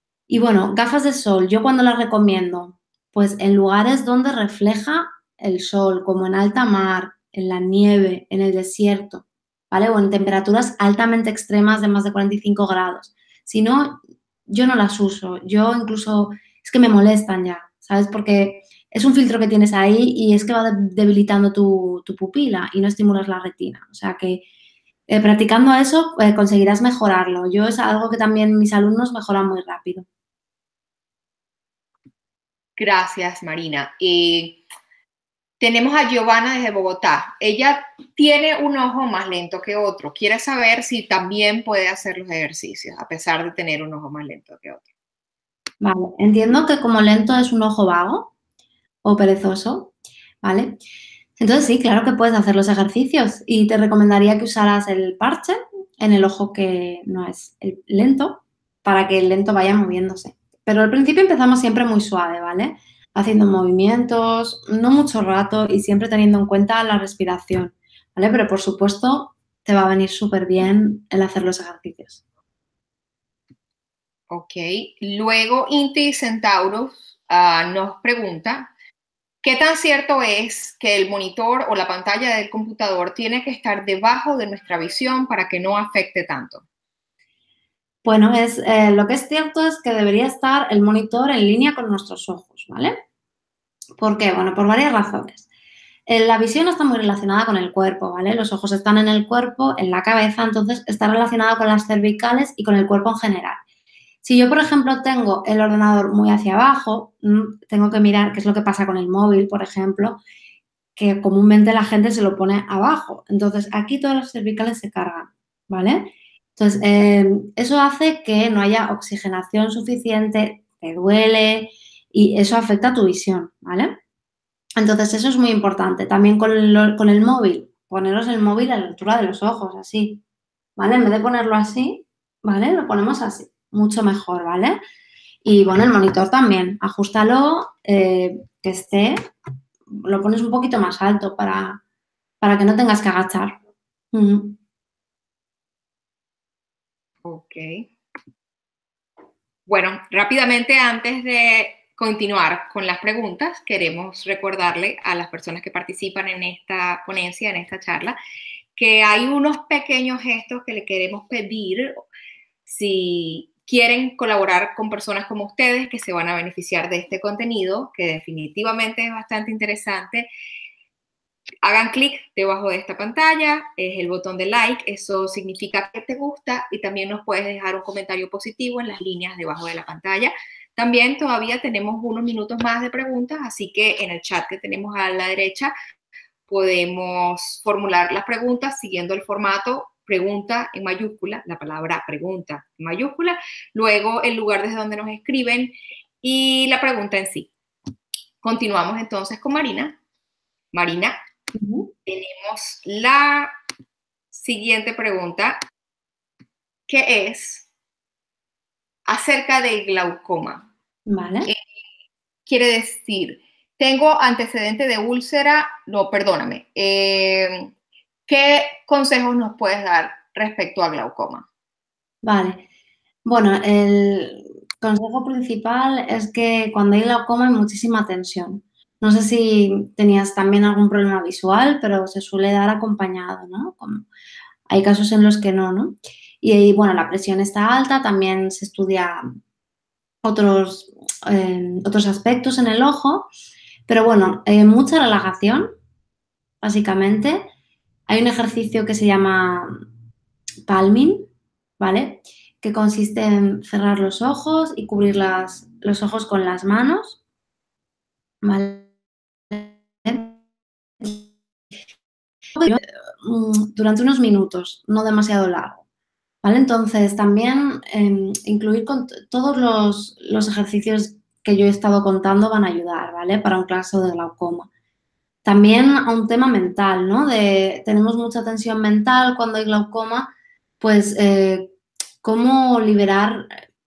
B: Y bueno, gafas de sol, yo cuando las recomiendo, pues en lugares donde refleja el sol, como en alta mar, en la nieve, en el desierto, ¿vale? O en temperaturas altamente extremas de más de 45 grados. Si no, yo no las uso. Yo incluso, es que me molestan ya, ¿sabes? Porque es un filtro que tienes ahí y es que va debilitando tu pupila y no estimulas la retina. O sea que practicando eso conseguirás mejorarlo. Yo es algo que también mis alumnos mejoran muy rápido.
A: Gracias, Marina. Tenemos a Giovanna desde Bogotá. Ella tiene un ojo más lento que otro. Quiere saber si también puede hacer los ejercicios, a pesar de tener un ojo más lento que otro.
B: Vale, entiendo que como lento es un ojo vago o perezoso, ¿vale? Entonces sí, claro que puedes hacer los ejercicios y te recomendaría que usaras el parche en el ojo que no es el lento para que el lento vaya moviéndose. Pero al principio empezamos siempre muy suave, ¿vale? haciendo movimientos, no mucho rato y siempre teniendo en cuenta la respiración, ¿vale? Pero por supuesto te va a venir súper bien el hacer los ejercicios.
A: Ok. Luego, Inti Centauros nos pregunta, ¿qué tan cierto es que el monitor o la pantalla del computador tiene que estar debajo de nuestra visión para que no afecte tanto?
B: Bueno, lo que es cierto es que debería estar el monitor en línea con nuestros ojos, ¿vale? ¿Por qué? Bueno, por varias razones. La visión está muy relacionada con el cuerpo, ¿vale? Los ojos están en el cuerpo, en la cabeza, entonces está relacionado con las cervicales y con el cuerpo en general. Si yo, por ejemplo, tengo el ordenador muy hacia abajo, tengo que mirar qué es lo que pasa con el móvil, por ejemplo, que comúnmente la gente se lo pone abajo. Entonces, aquí todas las cervicales se cargan, ¿vale? Entonces, eso hace que no haya oxigenación suficiente, te duele y eso afecta a tu visión, ¿vale? Entonces, eso es muy importante. También con el móvil, poneros el móvil a la altura de los ojos, así, ¿vale? En vez de ponerlo así, ¿vale? Lo ponemos así, mucho mejor, ¿vale? Y bueno, el monitor también, ajustalo que esté, lo pones un poquito más alto para que no tengas que agachar.
A: Ok. Bueno, rápidamente antes de continuar con las preguntas, queremos recordarle a las personas que participan en esta ponencia, en esta charla, que hay unos pequeños gestos que le queremos pedir si quieren colaborar con personas como ustedes que se van a beneficiar de este contenido, que definitivamente es bastante interesante. Hagan clic debajo de esta pantalla, es el botón de like, eso significa que te gusta y también nos puedes dejar un comentario positivo en las líneas debajo de la pantalla. También todavía tenemos unos minutos más de preguntas, así que en el chat que tenemos a la derecha podemos formular las preguntas siguiendo el formato pregunta en mayúscula, la palabra pregunta en mayúscula, luego el lugar desde donde nos escriben y la pregunta en sí. Continuamos entonces con Marina. Marina, tenemos la siguiente pregunta, que es acerca del glaucoma.
B: Vale.
A: Quiere decir, tengo antecedente de úlcera, no, perdóname, ¿qué consejos nos puedes dar respecto a glaucoma?
B: Vale. Bueno, el consejo principal es que cuando hay glaucoma hay muchísima tensión. No sé si tenías también algún problema visual, pero se suele dar acompañado, ¿no? Hay casos en los que no, ¿no? Y bueno, la presión está alta, también se estudia otros aspectos en el ojo, pero bueno, mucha relajación, básicamente. Hay un ejercicio que se llama palming, ¿vale? Que consiste en cerrar los ojos y cubrir los ojos con las manos, ¿vale? Durante unos minutos, no demasiado largo, ¿vale? Entonces, también incluir con todos los ejercicios que yo he estado contando van a ayudar, ¿vale? Para un caso de glaucoma. También a un tema mental, ¿no? Tenemos mucha tensión mental cuando hay glaucoma, pues cómo liberar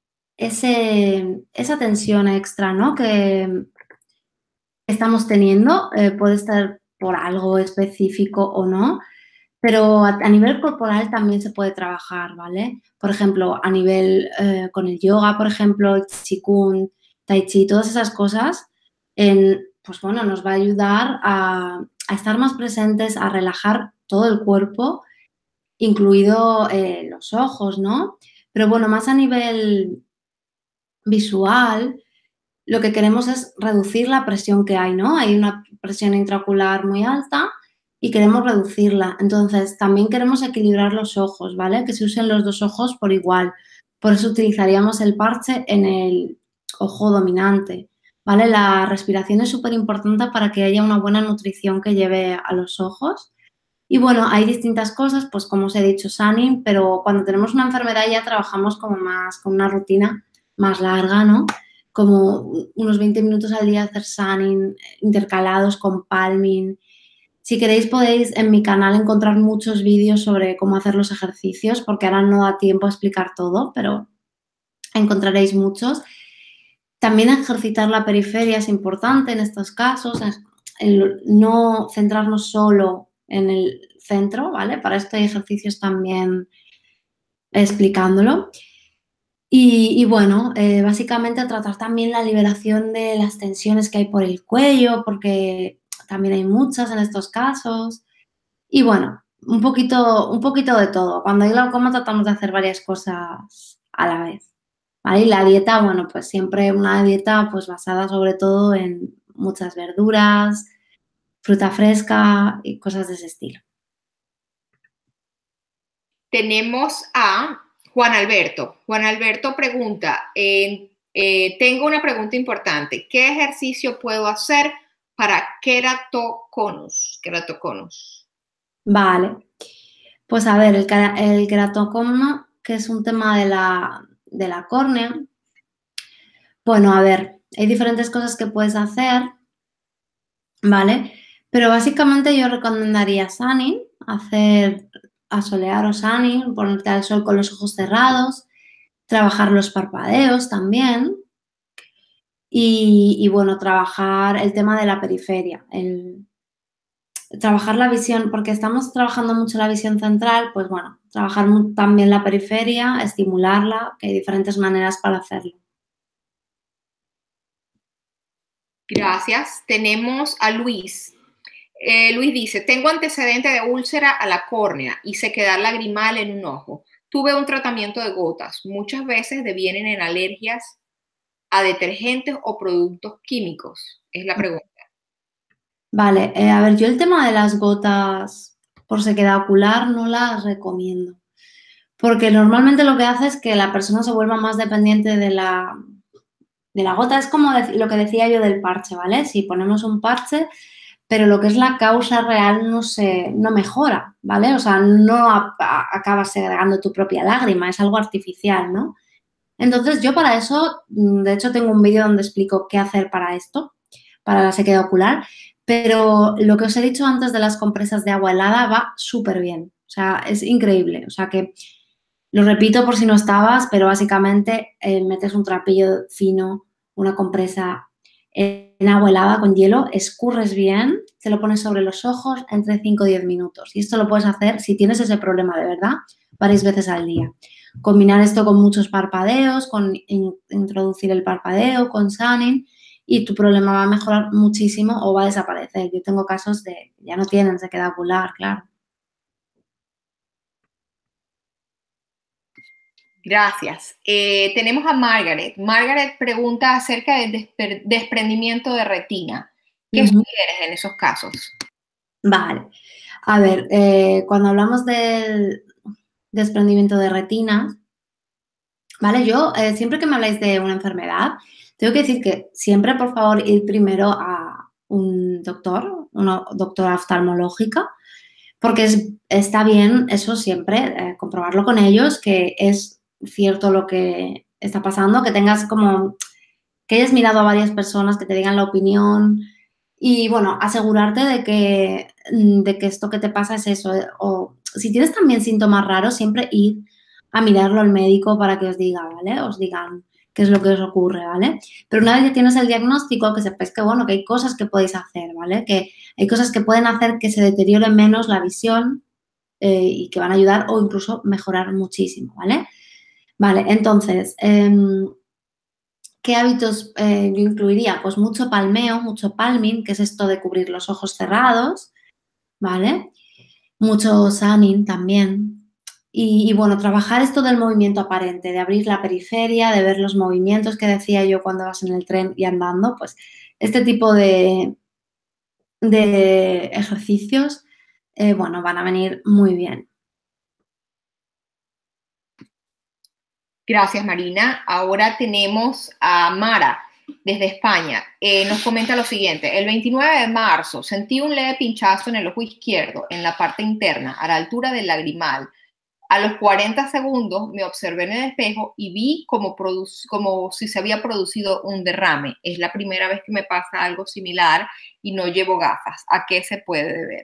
B: esa tensión extra, ¿no? Que estamos teniendo, puede estar por algo específico o no, pero a nivel corporal también se puede trabajar, ¿vale? Por ejemplo, a nivel con el yoga, por ejemplo, el qigong, tai chi, todas esas cosas, pues bueno, nos va a ayudar a estar más presentes, a relajar todo el cuerpo, incluido los ojos, ¿no? Pero bueno, más a nivel visual, lo que queremos es reducir la presión que hay, ¿no? Hay una presión intraocular muy alta y queremos reducirla. Entonces, también queremos equilibrar los ojos, ¿vale? Que se usen los dos ojos por igual. Por eso utilizaríamos el parche en el ojo dominante, ¿vale? La respiración es súper importante para que haya una buena nutrición que lleve a los ojos. Y bueno, hay distintas cosas, pues como os he dicho, sunning, pero cuando tenemos una enfermedad ya trabajamos como más con una rutina más larga, ¿no? Como unos 20 minutos al día hacer sunning intercalados con palming. Si queréis podéis en mi canal encontrar muchos vídeos sobre cómo hacer los ejercicios, porque ahora no da tiempo a explicar todo, pero encontraréis muchos. También ejercitar la periferia es importante en estos casos, el no centrarnos solo en el centro, ¿vale? Para esto hay ejercicios también explicándolo. Y bueno, básicamente tratar también la liberación de las tensiones que hay por el cuello, porque también hay muchas en estos casos. Y bueno, un poquito de todo. Cuando hay glaucoma tratamos de hacer varias cosas a la vez, ¿vale? Y la dieta, bueno, pues siempre una dieta pues basada sobre todo en muchas verduras, fruta fresca y cosas de ese estilo.
A: Tenemos a Juan Alberto. Juan Alberto pregunta, tengo una pregunta importante. ¿Qué ejercicio puedo hacer para keratoconus? Keratoconus.
B: Vale, pues a ver, el queratocoma, que es un tema de la córnea. Bueno, a ver, hay diferentes cosas que puedes hacer, ¿vale? Pero básicamente yo recomendaría sunning, hacer asolear o sunning, ponerte al sol con los ojos cerrados, trabajar los parpadeos también y bueno, trabajar el tema de la periferia, trabajar la visión, porque estamos trabajando mucho la visión central, pues bueno, trabajar también la periferia, estimularla, que hay diferentes maneras para hacerlo.
A: Gracias. Tenemos a Luis. Luis dice, tengo antecedente de úlcera a la córnea y sequedad lagrimal en un ojo. Tuve un tratamiento de gotas. Muchas veces devienen en alergias a detergentes o productos químicos. Es la pregunta.
B: Vale, a ver, yo el tema de las gotas por sequedad ocular no las recomiendo, porque normalmente lo que hace es que la persona se vuelva más dependiente de la gota. Es como lo que decía yo del parche, ¿vale? Si ponemos un parche, pero lo que es la causa real no mejora, ¿vale? O sea, no acabas segregando tu propia lágrima, es algo artificial, ¿no? Entonces, yo para eso, de hecho, tengo un vídeo donde explico qué hacer para esto, para la sequedad ocular, pero lo que os he dicho antes de las compresas de agua helada va súper bien, o sea, es increíble, o sea que lo repito por si no estabas, pero básicamente metes un trapillo fino, una compresa en agua helada con hielo, escurres bien, te lo pones sobre los ojos entre 5 y 10 minutos. Y esto lo puedes hacer si tienes ese problema de verdad varias veces al día. Combinar esto con muchos parpadeos, con introducir el parpadeo, con sunning, y tu problema va a mejorar muchísimo o va a desaparecer. Yo tengo casos de ya no tienen sequedad ocular, claro.
A: Gracias. Tenemos a Margaret. Margaret pregunta acerca del desprendimiento de retina. ¿Qué sugieres en esos casos?
B: Vale. A ver, cuando hablamos del desprendimiento de retinas, ¿vale? Yo, siempre que me habláis de una enfermedad, tengo que decir que siempre, por favor, ir primero a un doctor, una doctora oftalmológica, porque está bien eso siempre, comprobarlo con ellos, que es cierto lo que está pasando, que tengas como, que hayas mirado a varias personas que te digan la opinión y, bueno, asegurarte de que esto que te pasa es eso. O si tienes también síntomas raros, siempre ir a mirarlo al médico para que os diga, ¿vale? Os digan qué es lo que os ocurre, ¿vale? Pero una vez que tienes el diagnóstico, que sepáis que, bueno, que hay cosas que podéis hacer, ¿vale? Que hay cosas que pueden hacer que se deteriore menos la visión y que van a ayudar o incluso mejorar muchísimo, ¿vale? Vale, entonces, ¿qué hábitos yo incluiría? Pues mucho palmeo, mucho palming, que es esto de cubrir los ojos cerrados, ¿vale? Mucho sunning también. Y bueno, trabajar esto del movimiento aparente, de abrir la periferia, de ver los movimientos que decía yo cuando vas en el tren y andando, pues este tipo de ejercicios, bueno, van a venir muy bien.
A: Gracias, Marina. Ahora tenemos a Mara desde España. Nos comenta lo siguiente. El 29 de marzo sentí un leve pinchazo en el ojo izquierdo, en la parte interna, a la altura del lagrimal. A los 40 segundos me observé en el espejo y vi como si se había producido un derrame. Es la primera vez que me pasa algo similar y no llevo gafas. ¿A qué se puede deber?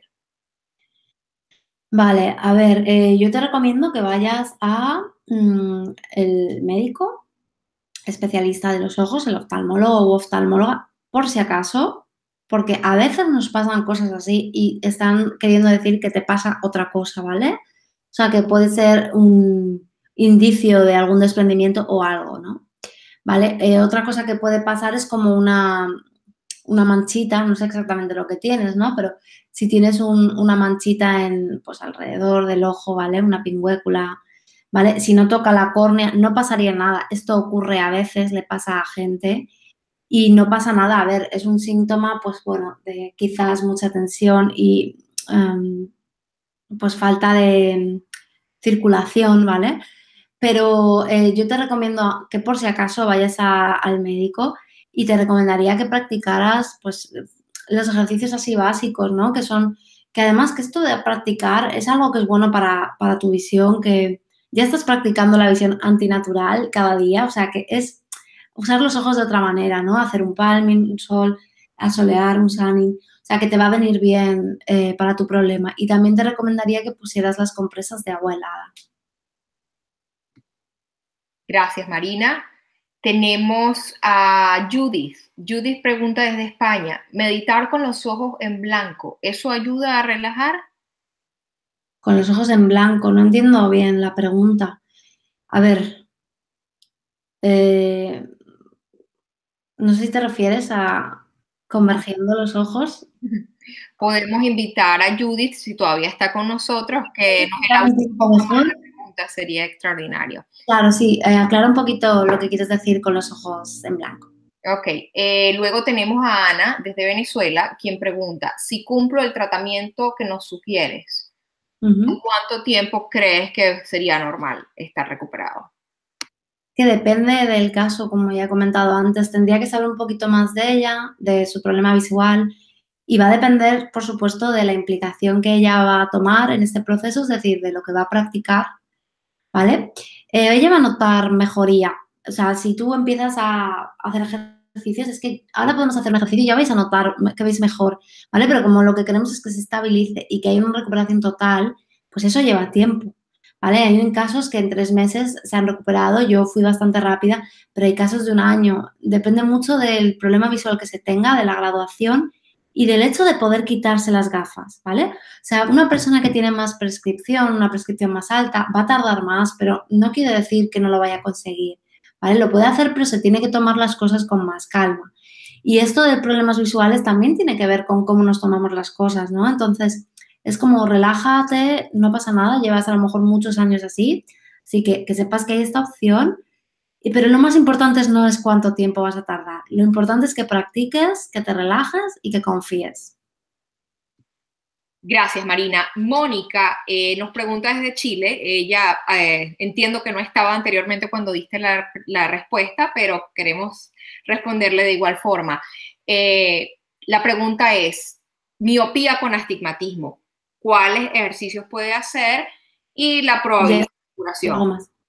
B: Vale, a ver, yo te recomiendo que vayas a el médico especialista de los ojos, el oftalmólogo u oftalmóloga, por si acaso, porque a veces nos pasan cosas así y están queriendo decir que te pasa otra cosa, ¿vale? O sea, que puede ser un indicio de algún desprendimiento o algo, ¿no? ¿Vale? Otra cosa que puede pasar es como una manchita, no sé exactamente lo que tienes, ¿no? Pero si tienes una manchita pues alrededor del ojo, ¿vale? Una pingüécula, ¿vale? Si no toca la córnea, no pasaría nada. Esto ocurre a veces, le pasa a gente y no pasa nada. A ver, es un síntoma, pues bueno, de quizás mucha tensión y pues falta de circulación, ¿vale? Pero yo te recomiendo que por si acaso vayas al médico y te recomendaría que practicaras pues los ejercicios así básicos, ¿no? Que además que esto de practicar es algo que es bueno para tu visión, que ya estás practicando la visión antinatural cada día, o sea que es usar los ojos de otra manera, ¿no? Hacer un palming, un sol, asolear, un sunning, o sea que te va a venir bien para tu problema. Y también te recomendaría que pusieras las compresas de agua helada.
A: Gracias, Marina. Tenemos a Judith. Judith pregunta desde España, meditar con los ojos en blanco, ¿eso ayuda a relajar?
B: Con los ojos en blanco, no entiendo bien la pregunta. A ver, eh, no sé si te refieres a convergiendo los ojos.
A: Podemos invitar a Judith, si todavía está con nosotros, que nos
B: Claro,
A: elabore
B: un
A: un
B: poco
A: poco más
B: mejor.
A: la pregunta, sería extraordinario.
B: Claro, sí, aclara un poquito lo que quieres decir con los ojos en blanco.
A: Ok, luego tenemos a Ana desde Venezuela, quien pregunta, si cumplo el tratamiento que nos sugieres,
B: Ujú.
A: ¿cuánto tiempo crees que sería normal estar recuperado?
B: Que depende del caso, como ya he comentado antes, tendría que saber un poquito más de ella, de su problema visual, y va a depender, por supuesto, de la implicación que ella va a tomar en este proceso, es decir, de lo que va a practicar, ¿vale? Ella va a notar mejoría. O sea, si tú empiezas a hacer ejercicios, es que ahora podemos hacer un ejercicio y ya vais a notar que veis mejor, ¿vale? Pero como lo que queremos es que se estabilice y que haya una recuperación total, pues eso lleva tiempo, ¿vale? Hay casos que en 3 meses se han recuperado, yo fui bastante rápida, pero hay casos de un año. Depende mucho del problema visual que se tenga, de la graduación y del hecho de poder quitarse las gafas, ¿vale? O sea, una persona que tiene más prescripción, una prescripción más alta, va a tardar más, pero no quiere decir que no lo vaya a conseguir, ¿vale? Lo puede hacer, pero se tiene que tomar las cosas con más calma. Y esto de problemas visuales también tiene que ver con cómo nos tomamos las cosas, ¿no? Entonces, es como relájate, no pasa nada, llevas a lo mejor muchos años así que sepas que hay esta opción, pero lo más importante no es cuánto tiempo vas a tardar, lo importante es que practiques, que te relajes y que confíes.
A: Gracias, Marina. Mónica nos pregunta desde Chile. Ella entiendo que no estaba anteriormente cuando diste la respuesta, pero queremos responderle de igual forma. La pregunta es, miopía con astigmatismo, ¿cuáles ejercicios puede hacer y la
B: Ya,
A: probabilidad de
B: algo
A: curación?
B: más.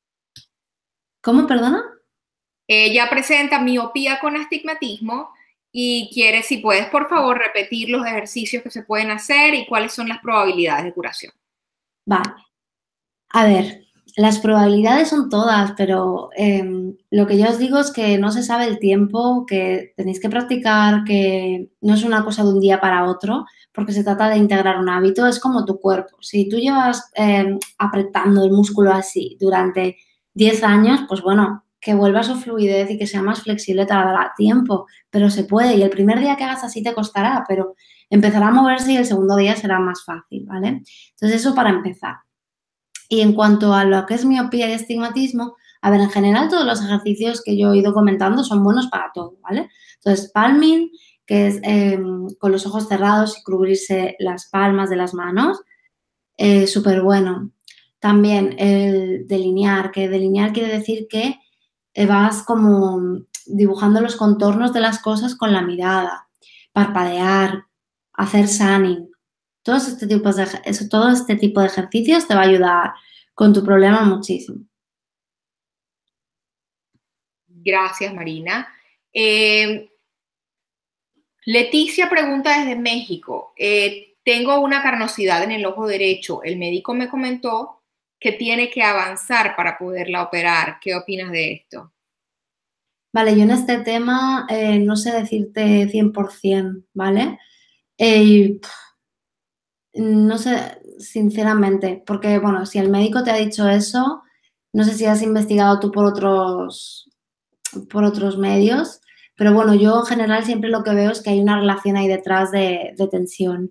B: ¿Cómo, perdona?
A: Ella presenta miopía con astigmatismo y quiere, si puedes, por favor, repetir los ejercicios que se pueden hacer y cuáles son las probabilidades de curación.
B: Vale. A ver, las probabilidades son todas, pero lo que yo os digo es que no se sabe el tiempo, que tenéis que practicar, que no es una cosa de un día para otro, porque se trata de integrar un hábito, es como tu cuerpo. Si tú llevas apretando el músculo así durante 10 años, pues bueno, que vuelva a su fluidez y que sea más flexible tardará tiempo, pero se puede. Y el primer día que hagas así te costará, pero empezará a moverse y el segundo día será más fácil, ¿vale? Entonces eso para empezar. Y en cuanto a lo que es miopía y astigmatismo, a ver, en general todos los ejercicios que yo he ido comentando son buenos para todo, ¿vale? Entonces, palming, que es con los ojos cerrados y cubrirse las palmas de las manos, súper bueno. También el delinear, que delinear quiere decir que vas como dibujando los contornos de las cosas con la mirada, parpadear, hacer sunning. Todo este tipo de ejercicios te va a ayudar con tu problema muchísimo.
A: Gracias, Marina. Leticia pregunta desde México. Tengo una carnosidad en el ojo derecho. El médico me comentó que tiene que avanzar para poderla operar. ¿Qué opinas de esto?
B: Vale, yo en este tema no sé decirte 100%, ¿vale? Eh, no sé, sinceramente, porque, bueno, si el médico te ha dicho eso, no sé si has investigado tú por otros medios, pero bueno, yo en general siempre lo que veo es que hay una relación ahí detrás de tensión.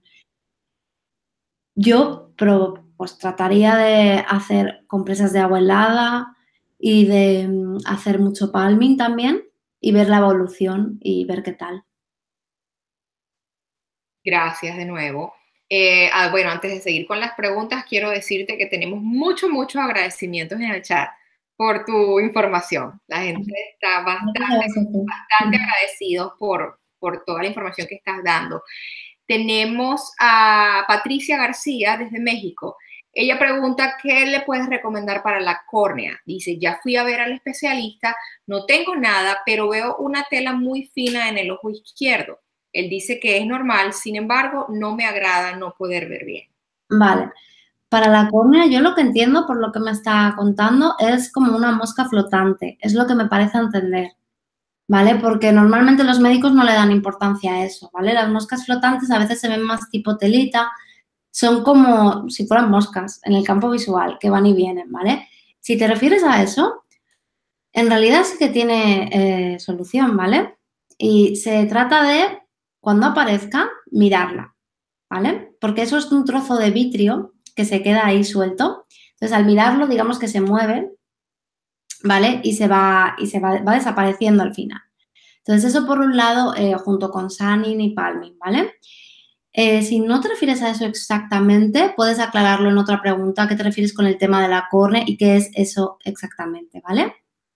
B: Yo pues trataría de hacer compresas de agua helada y de hacer mucho palming también y ver la evolución y ver qué tal.
A: Gracias de nuevo. Bueno, antes de seguir con las preguntas, quiero decirte que tenemos muchos agradecimientos en el chat por tu información. La gente está
B: Gracias a vosotros.
A: bastante agradecidos por toda la información que estás dando. Tenemos a Patricia García desde México. Ella pregunta, ¿qué le puedes recomendar para la córnea? Dice, ya fui a ver al especialista, no tengo nada, pero veo una tela muy fina en el ojo izquierdo. Él dice que es normal, sin embargo, no me agrada no poder ver bien.
B: Vale. Para la córnea, yo lo que entiendo, por lo que me está contando, es como una mosca flotante. Es lo que me parece entender, ¿vale? Porque normalmente los médicos no le dan importancia a eso, ¿vale? Las moscas flotantes a veces se ven más tipo telita, son como si fueran moscas en el campo visual, que van y vienen, ¿vale? Si te refieres a eso, en realidad sí que tiene solución, ¿vale? Y se trata de, cuando aparezca, mirarla, ¿vale? Porque eso es un trozo de vitrio que se queda ahí suelto. Entonces, al mirarlo, digamos que se mueve, ¿vale? Va desapareciendo al final. Entonces, eso por un lado, junto con Sunning y Palming, ¿vale? Si no te refieres a eso exactamente, puedes aclararlo en otra pregunta. ¿A qué te refieres con el tema de la córnea y qué es eso exactamente, ¿vale?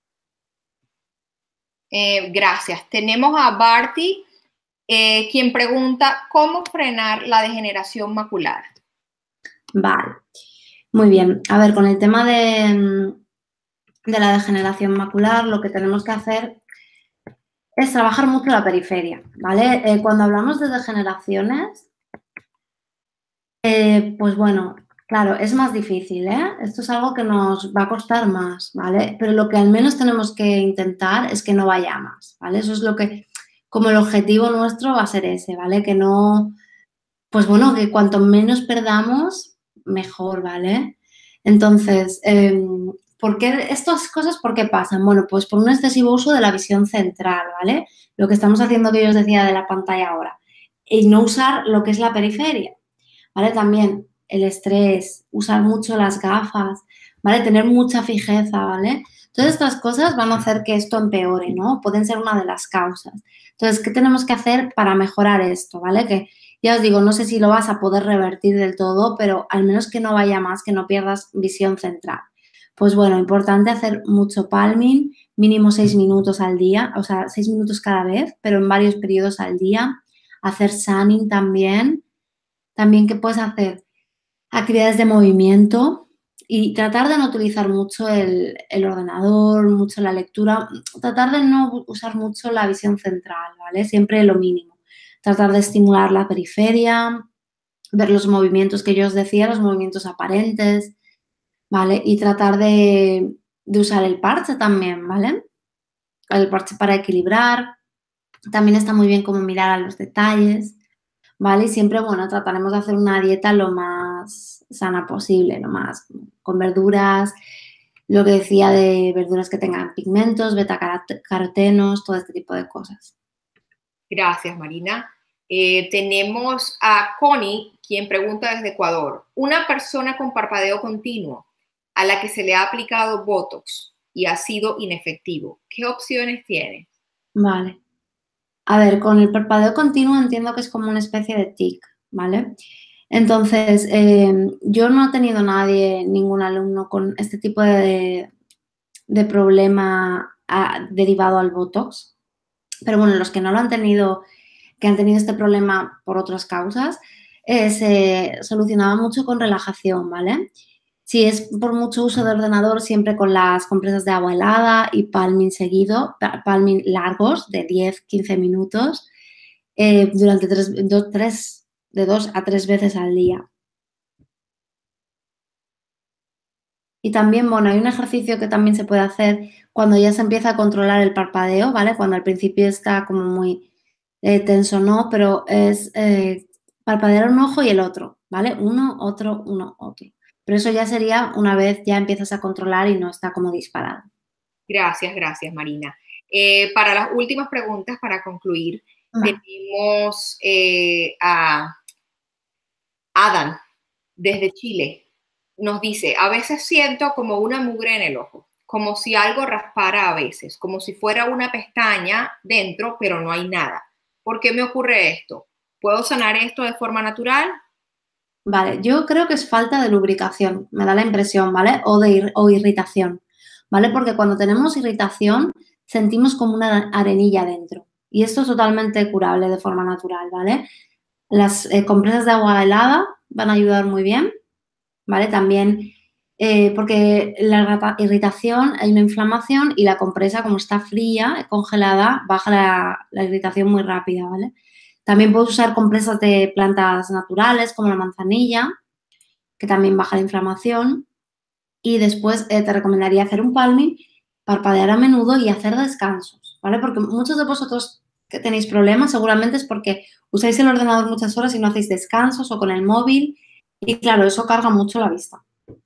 A: Gracias. Tenemos a Barty, quien pregunta, ¿cómo frenar la degeneración macular?
B: Vale, muy bien. A ver, con el tema de la degeneración macular, lo que tenemos que hacer es trabajar mucho la periferia, ¿vale? Cuando hablamos de degeneraciones, pues bueno, claro, es más difícil, ¿eh? Esto es algo que nos va a costar más, ¿vale? Pero lo que al menos tenemos que intentar es que no vaya más, ¿vale? Eso es lo que, como el objetivo nuestro va a ser ese, ¿vale? Que no, pues bueno, que cuanto menos perdamos, mejor, ¿vale? Entonces, ¿por qué estas cosas por qué pasan? Bueno, pues por un excesivo uso de la visión central, ¿vale? Lo que estamos haciendo que yo os decía de la pantalla ahora. Y no usar lo que es la periferia, ¿vale? También el estrés, usar mucho las gafas, ¿vale? Tener mucha fijeza, ¿vale? Todas estas cosas van a hacer que esto empeore, ¿no? Pueden ser una de las causas. Entonces, ¿qué tenemos que hacer para mejorar esto, ¿vale? Que ya os digo, no sé si lo vas a poder revertir del todo, pero al menos que no vaya más, que no pierdas visión central. Pues bueno, importante hacer mucho palming, mínimo 6 minutos al día, o sea, 6 minutos cada vez, pero en varios periodos al día. Hacer sunning también. También que puedes hacer actividades de movimiento y tratar de no utilizar mucho el ordenador, mucho la lectura, tratar de no usar mucho la visión central, ¿vale? Siempre lo mínimo. Tratar de estimular la periferia, ver los movimientos que yo os decía, los movimientos aparentes, ¿vale? Y tratar de usar el parche también, ¿vale? El parche para equilibrar. También está muy bien como mirar a los detalles, ¿vale? Y siempre, bueno, trataremos de hacer una dieta lo más sana posible, lo más con verduras, lo que decía de verduras que tengan pigmentos, betacarotenos, todo este tipo de cosas.
A: Gracias, Marina. Tenemos a Connie, quien pregunta desde Ecuador. Una persona con parpadeo continuo a la que se le ha aplicado Botox y ha sido inefectivo, ¿qué opciones tiene?
B: Vale. A ver, con el parpadeo continuo entiendo que es como una especie de tic, ¿vale? Entonces, yo no he tenido nadie, ningún alumno con este tipo de problema derivado al Botox, pero bueno, los que no lo han tenido, que han tenido este problema por otras causas, se solucionaba mucho con relajación, ¿vale? Si es por mucho uso de ordenador, siempre con las compresas de agua helada y palming seguido, palming largos de 10-15 minutos durante de 2 a 3 veces al día. Y también, bueno, hay un ejercicio que también se puede hacer cuando ya se empieza a controlar el parpadeo, ¿vale? Cuando al principio está como muy tenso, ¿no? Pero es parpadear un ojo y el otro, ¿vale? Uno, otro, uno, otro. Pero eso ya sería una vez ya empiezas a controlar y no está como disparado.
A: Gracias, gracias, Marina. Para las últimas preguntas, para concluir,
B: Vale.
A: tenemos a Adam, desde Chile. Nos dice, a veces siento como una mugre en el ojo, como si algo raspara a veces, como si fuera una pestaña dentro, pero no hay nada. ¿Por qué me ocurre esto? ¿Puedo sanar esto de forma natural?
B: Vale, yo creo que es falta de lubricación, me da la impresión, ¿vale? O irritación, ¿vale? Porque cuando tenemos irritación sentimos como una arenilla dentro y esto es totalmente curable de forma natural, ¿vale? Las compresas de agua helada van a ayudar muy bien, ¿vale? También porque la irritación hay una inflamación y la compresa como está fría, congelada, baja la irritación muy rápida, ¿vale? También puedes usar compresas de plantas naturales como la manzanilla, que también baja la inflamación. Y después te recomendaría hacer un palming, parpadear a menudo y hacer descansos, ¿vale? Porque muchos de vosotros que tenéis problemas seguramente es porque usáis el ordenador muchas horas y no hacéis descansos o con el móvil y claro, eso carga mucho la vista.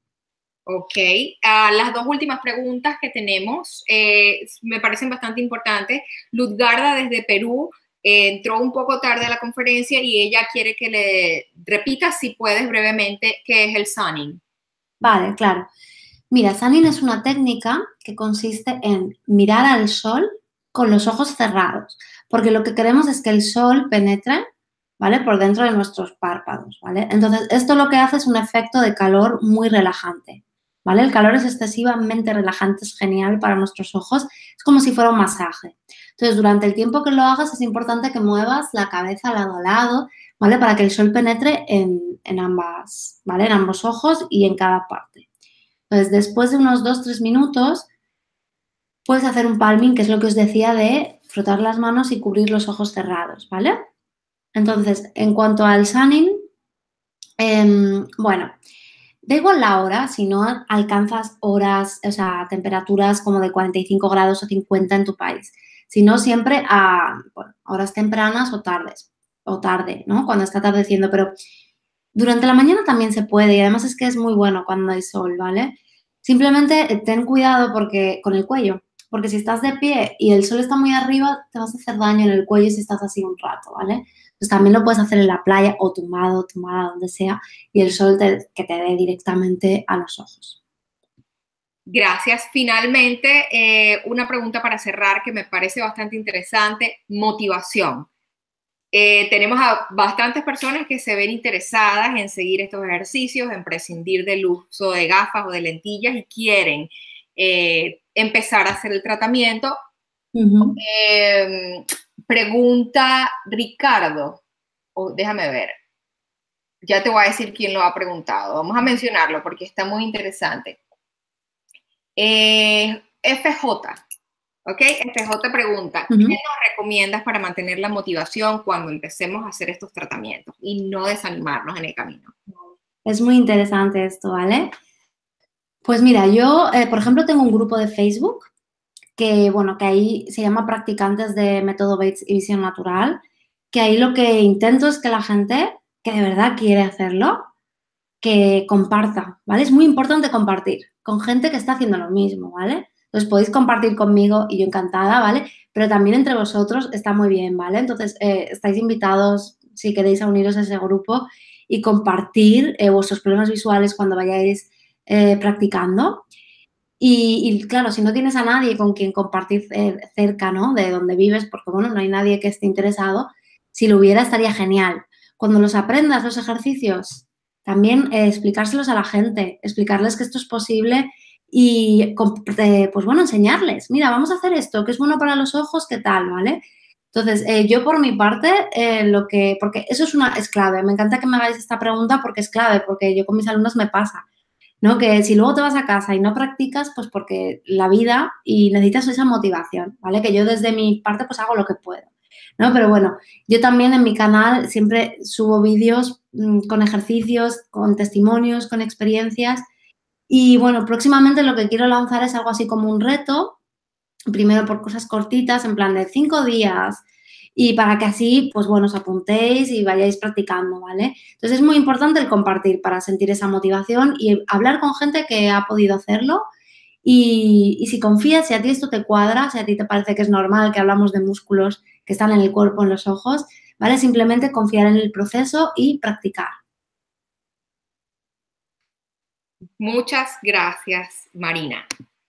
A: Ok, las dos últimas preguntas que tenemos me parecen bastante importantes. Luzgarda desde Perú entró un poco tarde a la conferencia y ella quiere que le repitas, si puedes brevemente, qué es el sunning.
B: Vale, claro. Mira, sunning es una técnica que consiste en mirar al sol con los ojos cerrados, porque lo que queremos es que el sol penetre, ¿vale? Por dentro de nuestros párpados, ¿vale? Entonces, esto lo que hace es un efecto de calor muy relajante, ¿vale? El calor es excesivamente relajante, es genial para nuestros ojos, es como si fuera un masaje. Entonces, durante el tiempo que lo hagas es importante que muevas la cabeza lado a lado, ¿vale? Para que el sol penetre en ambas, ¿vale? En ambos ojos y en cada parte. Entonces, después de unos 2-3 minutos, puedes hacer un palming, que es lo que os decía de frotar las manos y cubrir los ojos cerrados, ¿vale? Entonces, en cuanto al sunning, bueno, da igual la hora, si no alcanzas horas, o sea, temperaturas como de 45 grados o 50 en tu país, sino siempre a bueno, horas tempranas o tarde, ¿no? Cuando está atardeciendo, pero durante la mañana también se puede y además es que es muy bueno cuando hay sol, ¿vale? Simplemente ten cuidado porque, con el cuello, porque si estás de pie y el sol está muy arriba, te vas a hacer daño en el cuello si estás así un rato, ¿vale? Pues también lo puedes hacer en la playa o tumbado, tumbada, donde sea, y el sol que te dé directamente a los ojos.
A: Gracias. Finalmente, una pregunta para cerrar que me parece bastante interesante, motivación. Tenemos a bastantes personas que se ven interesadas en seguir estos ejercicios, en prescindir del uso de gafas o de lentillas y quieren empezar a hacer el tratamiento. Pregunta Ricardo, déjame ver, ya te voy a decir quién lo ha preguntado. Vamos a mencionarlo porque está muy interesante. FJ, ¿ok? FJ pregunta, ¿qué nos recomiendas para mantener la motivación cuando empecemos a hacer estos tratamientos y no desanimarnos en el camino?
B: Es muy interesante esto, ¿vale? Pues mira, yo, por ejemplo, tengo un grupo de Facebook que, bueno, que ahí se llama Practicantes de Método Bates y Visión Natural, que ahí lo que intento es que la gente que de verdad quiere hacerlo, que comparta, ¿vale? Es muy importante compartir con gente que está haciendo lo mismo, ¿vale? Entonces podéis compartir conmigo y yo encantada, ¿vale? Pero también entre vosotros está muy bien, ¿vale? Entonces estáis invitados, si queréis, a uniros a ese grupo y compartir vuestros problemas visuales cuando vayáis practicando. Y claro, si no tienes a nadie con quien compartir cerca, ¿no? De donde vives, porque bueno, no hay nadie que esté interesado, si lo hubiera estaría genial. Cuando los aprendas, los ejercicios, también explicárselos a la gente, explicarles que esto es posible y, pues bueno, enseñarles. Mira, vamos a hacer esto, que es bueno para los ojos, ¿qué tal? ¿Vale? Entonces, yo por mi parte, porque eso es clave. Me encanta que me hagáis esta pregunta porque es clave, porque yo con mis alumnos me pasa. ¿No? Que si luego te vas a casa y no practicas, pues porque la vida y necesitas esa motivación, ¿vale? Que yo desde mi parte pues hago lo que puedo, ¿no? Pero bueno, yo también en mi canal siempre subo vídeos con ejercicios, con testimonios, con experiencias Y bueno, próximamente lo que quiero lanzar es algo así como un reto, primero por cosas cortitas, en plan de 5 días, y para que así, pues bueno, os apuntéis y vayáis practicando, ¿vale? Entonces es muy importante el compartir para sentir esa motivación y hablar con gente que ha podido hacerlo. Y si confías, si a ti esto te cuadra, si a ti te parece que es normal que hablamos de músculos que están en el cuerpo, en los ojos, ¿vale? Simplemente confiar en el proceso y practicar.
A: Muchas gracias, Marina.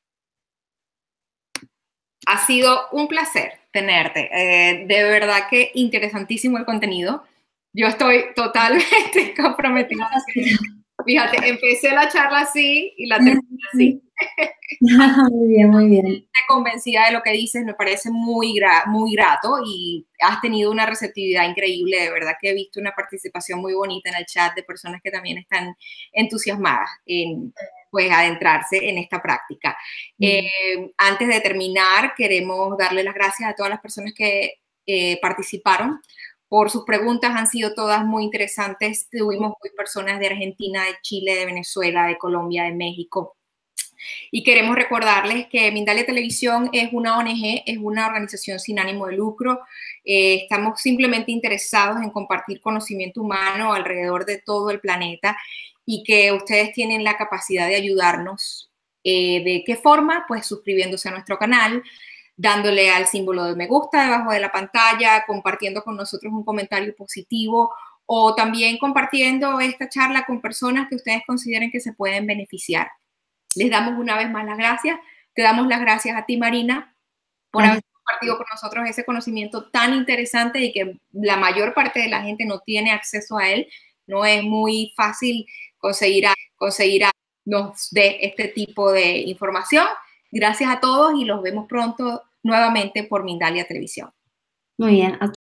A: Ha sido un placer tenerte. De verdad que interesantísimo el contenido. Yo estoy totalmente comprometida. Fíjate, empecé la charla así y la terminé así.
B: Muy bien, muy bien.
A: Convencida de lo que dices, me parece muy grato y has tenido una receptividad increíble. De verdad que he visto una participación muy bonita en el chat de personas que también están entusiasmadas en pues adentrarse en esta práctica. Antes de terminar, queremos darle las gracias a todas las personas que participaron por sus preguntas, han sido todas muy interesantes. Tuvimos personas de Argentina, de Chile, de Venezuela, de Colombia, de México. Y queremos recordarles que Mindalia Televisión es una ONG, es una organización sin ánimo de lucro. Estamos simplemente interesados en compartir conocimiento humano alrededor de todo el planeta y que ustedes tienen la capacidad de ayudarnos. ¿De qué forma? Pues suscribiéndose a nuestro canal, dándole al símbolo de me gusta debajo de la pantalla, compartiendo con nosotros un comentario positivo o también compartiendo esta charla con personas que ustedes consideren que se pueden beneficiar. Les damos una vez más las gracias. Te damos las gracias a ti, Marina, por haber compartido con nosotros ese conocimiento tan interesante y que la mayor parte de la gente no tiene acceso a él. No es muy fácil conseguir nos dé este tipo de información. Gracias a todos y los vemos pronto nuevamente por Mindalia Televisión.
B: Muy bien.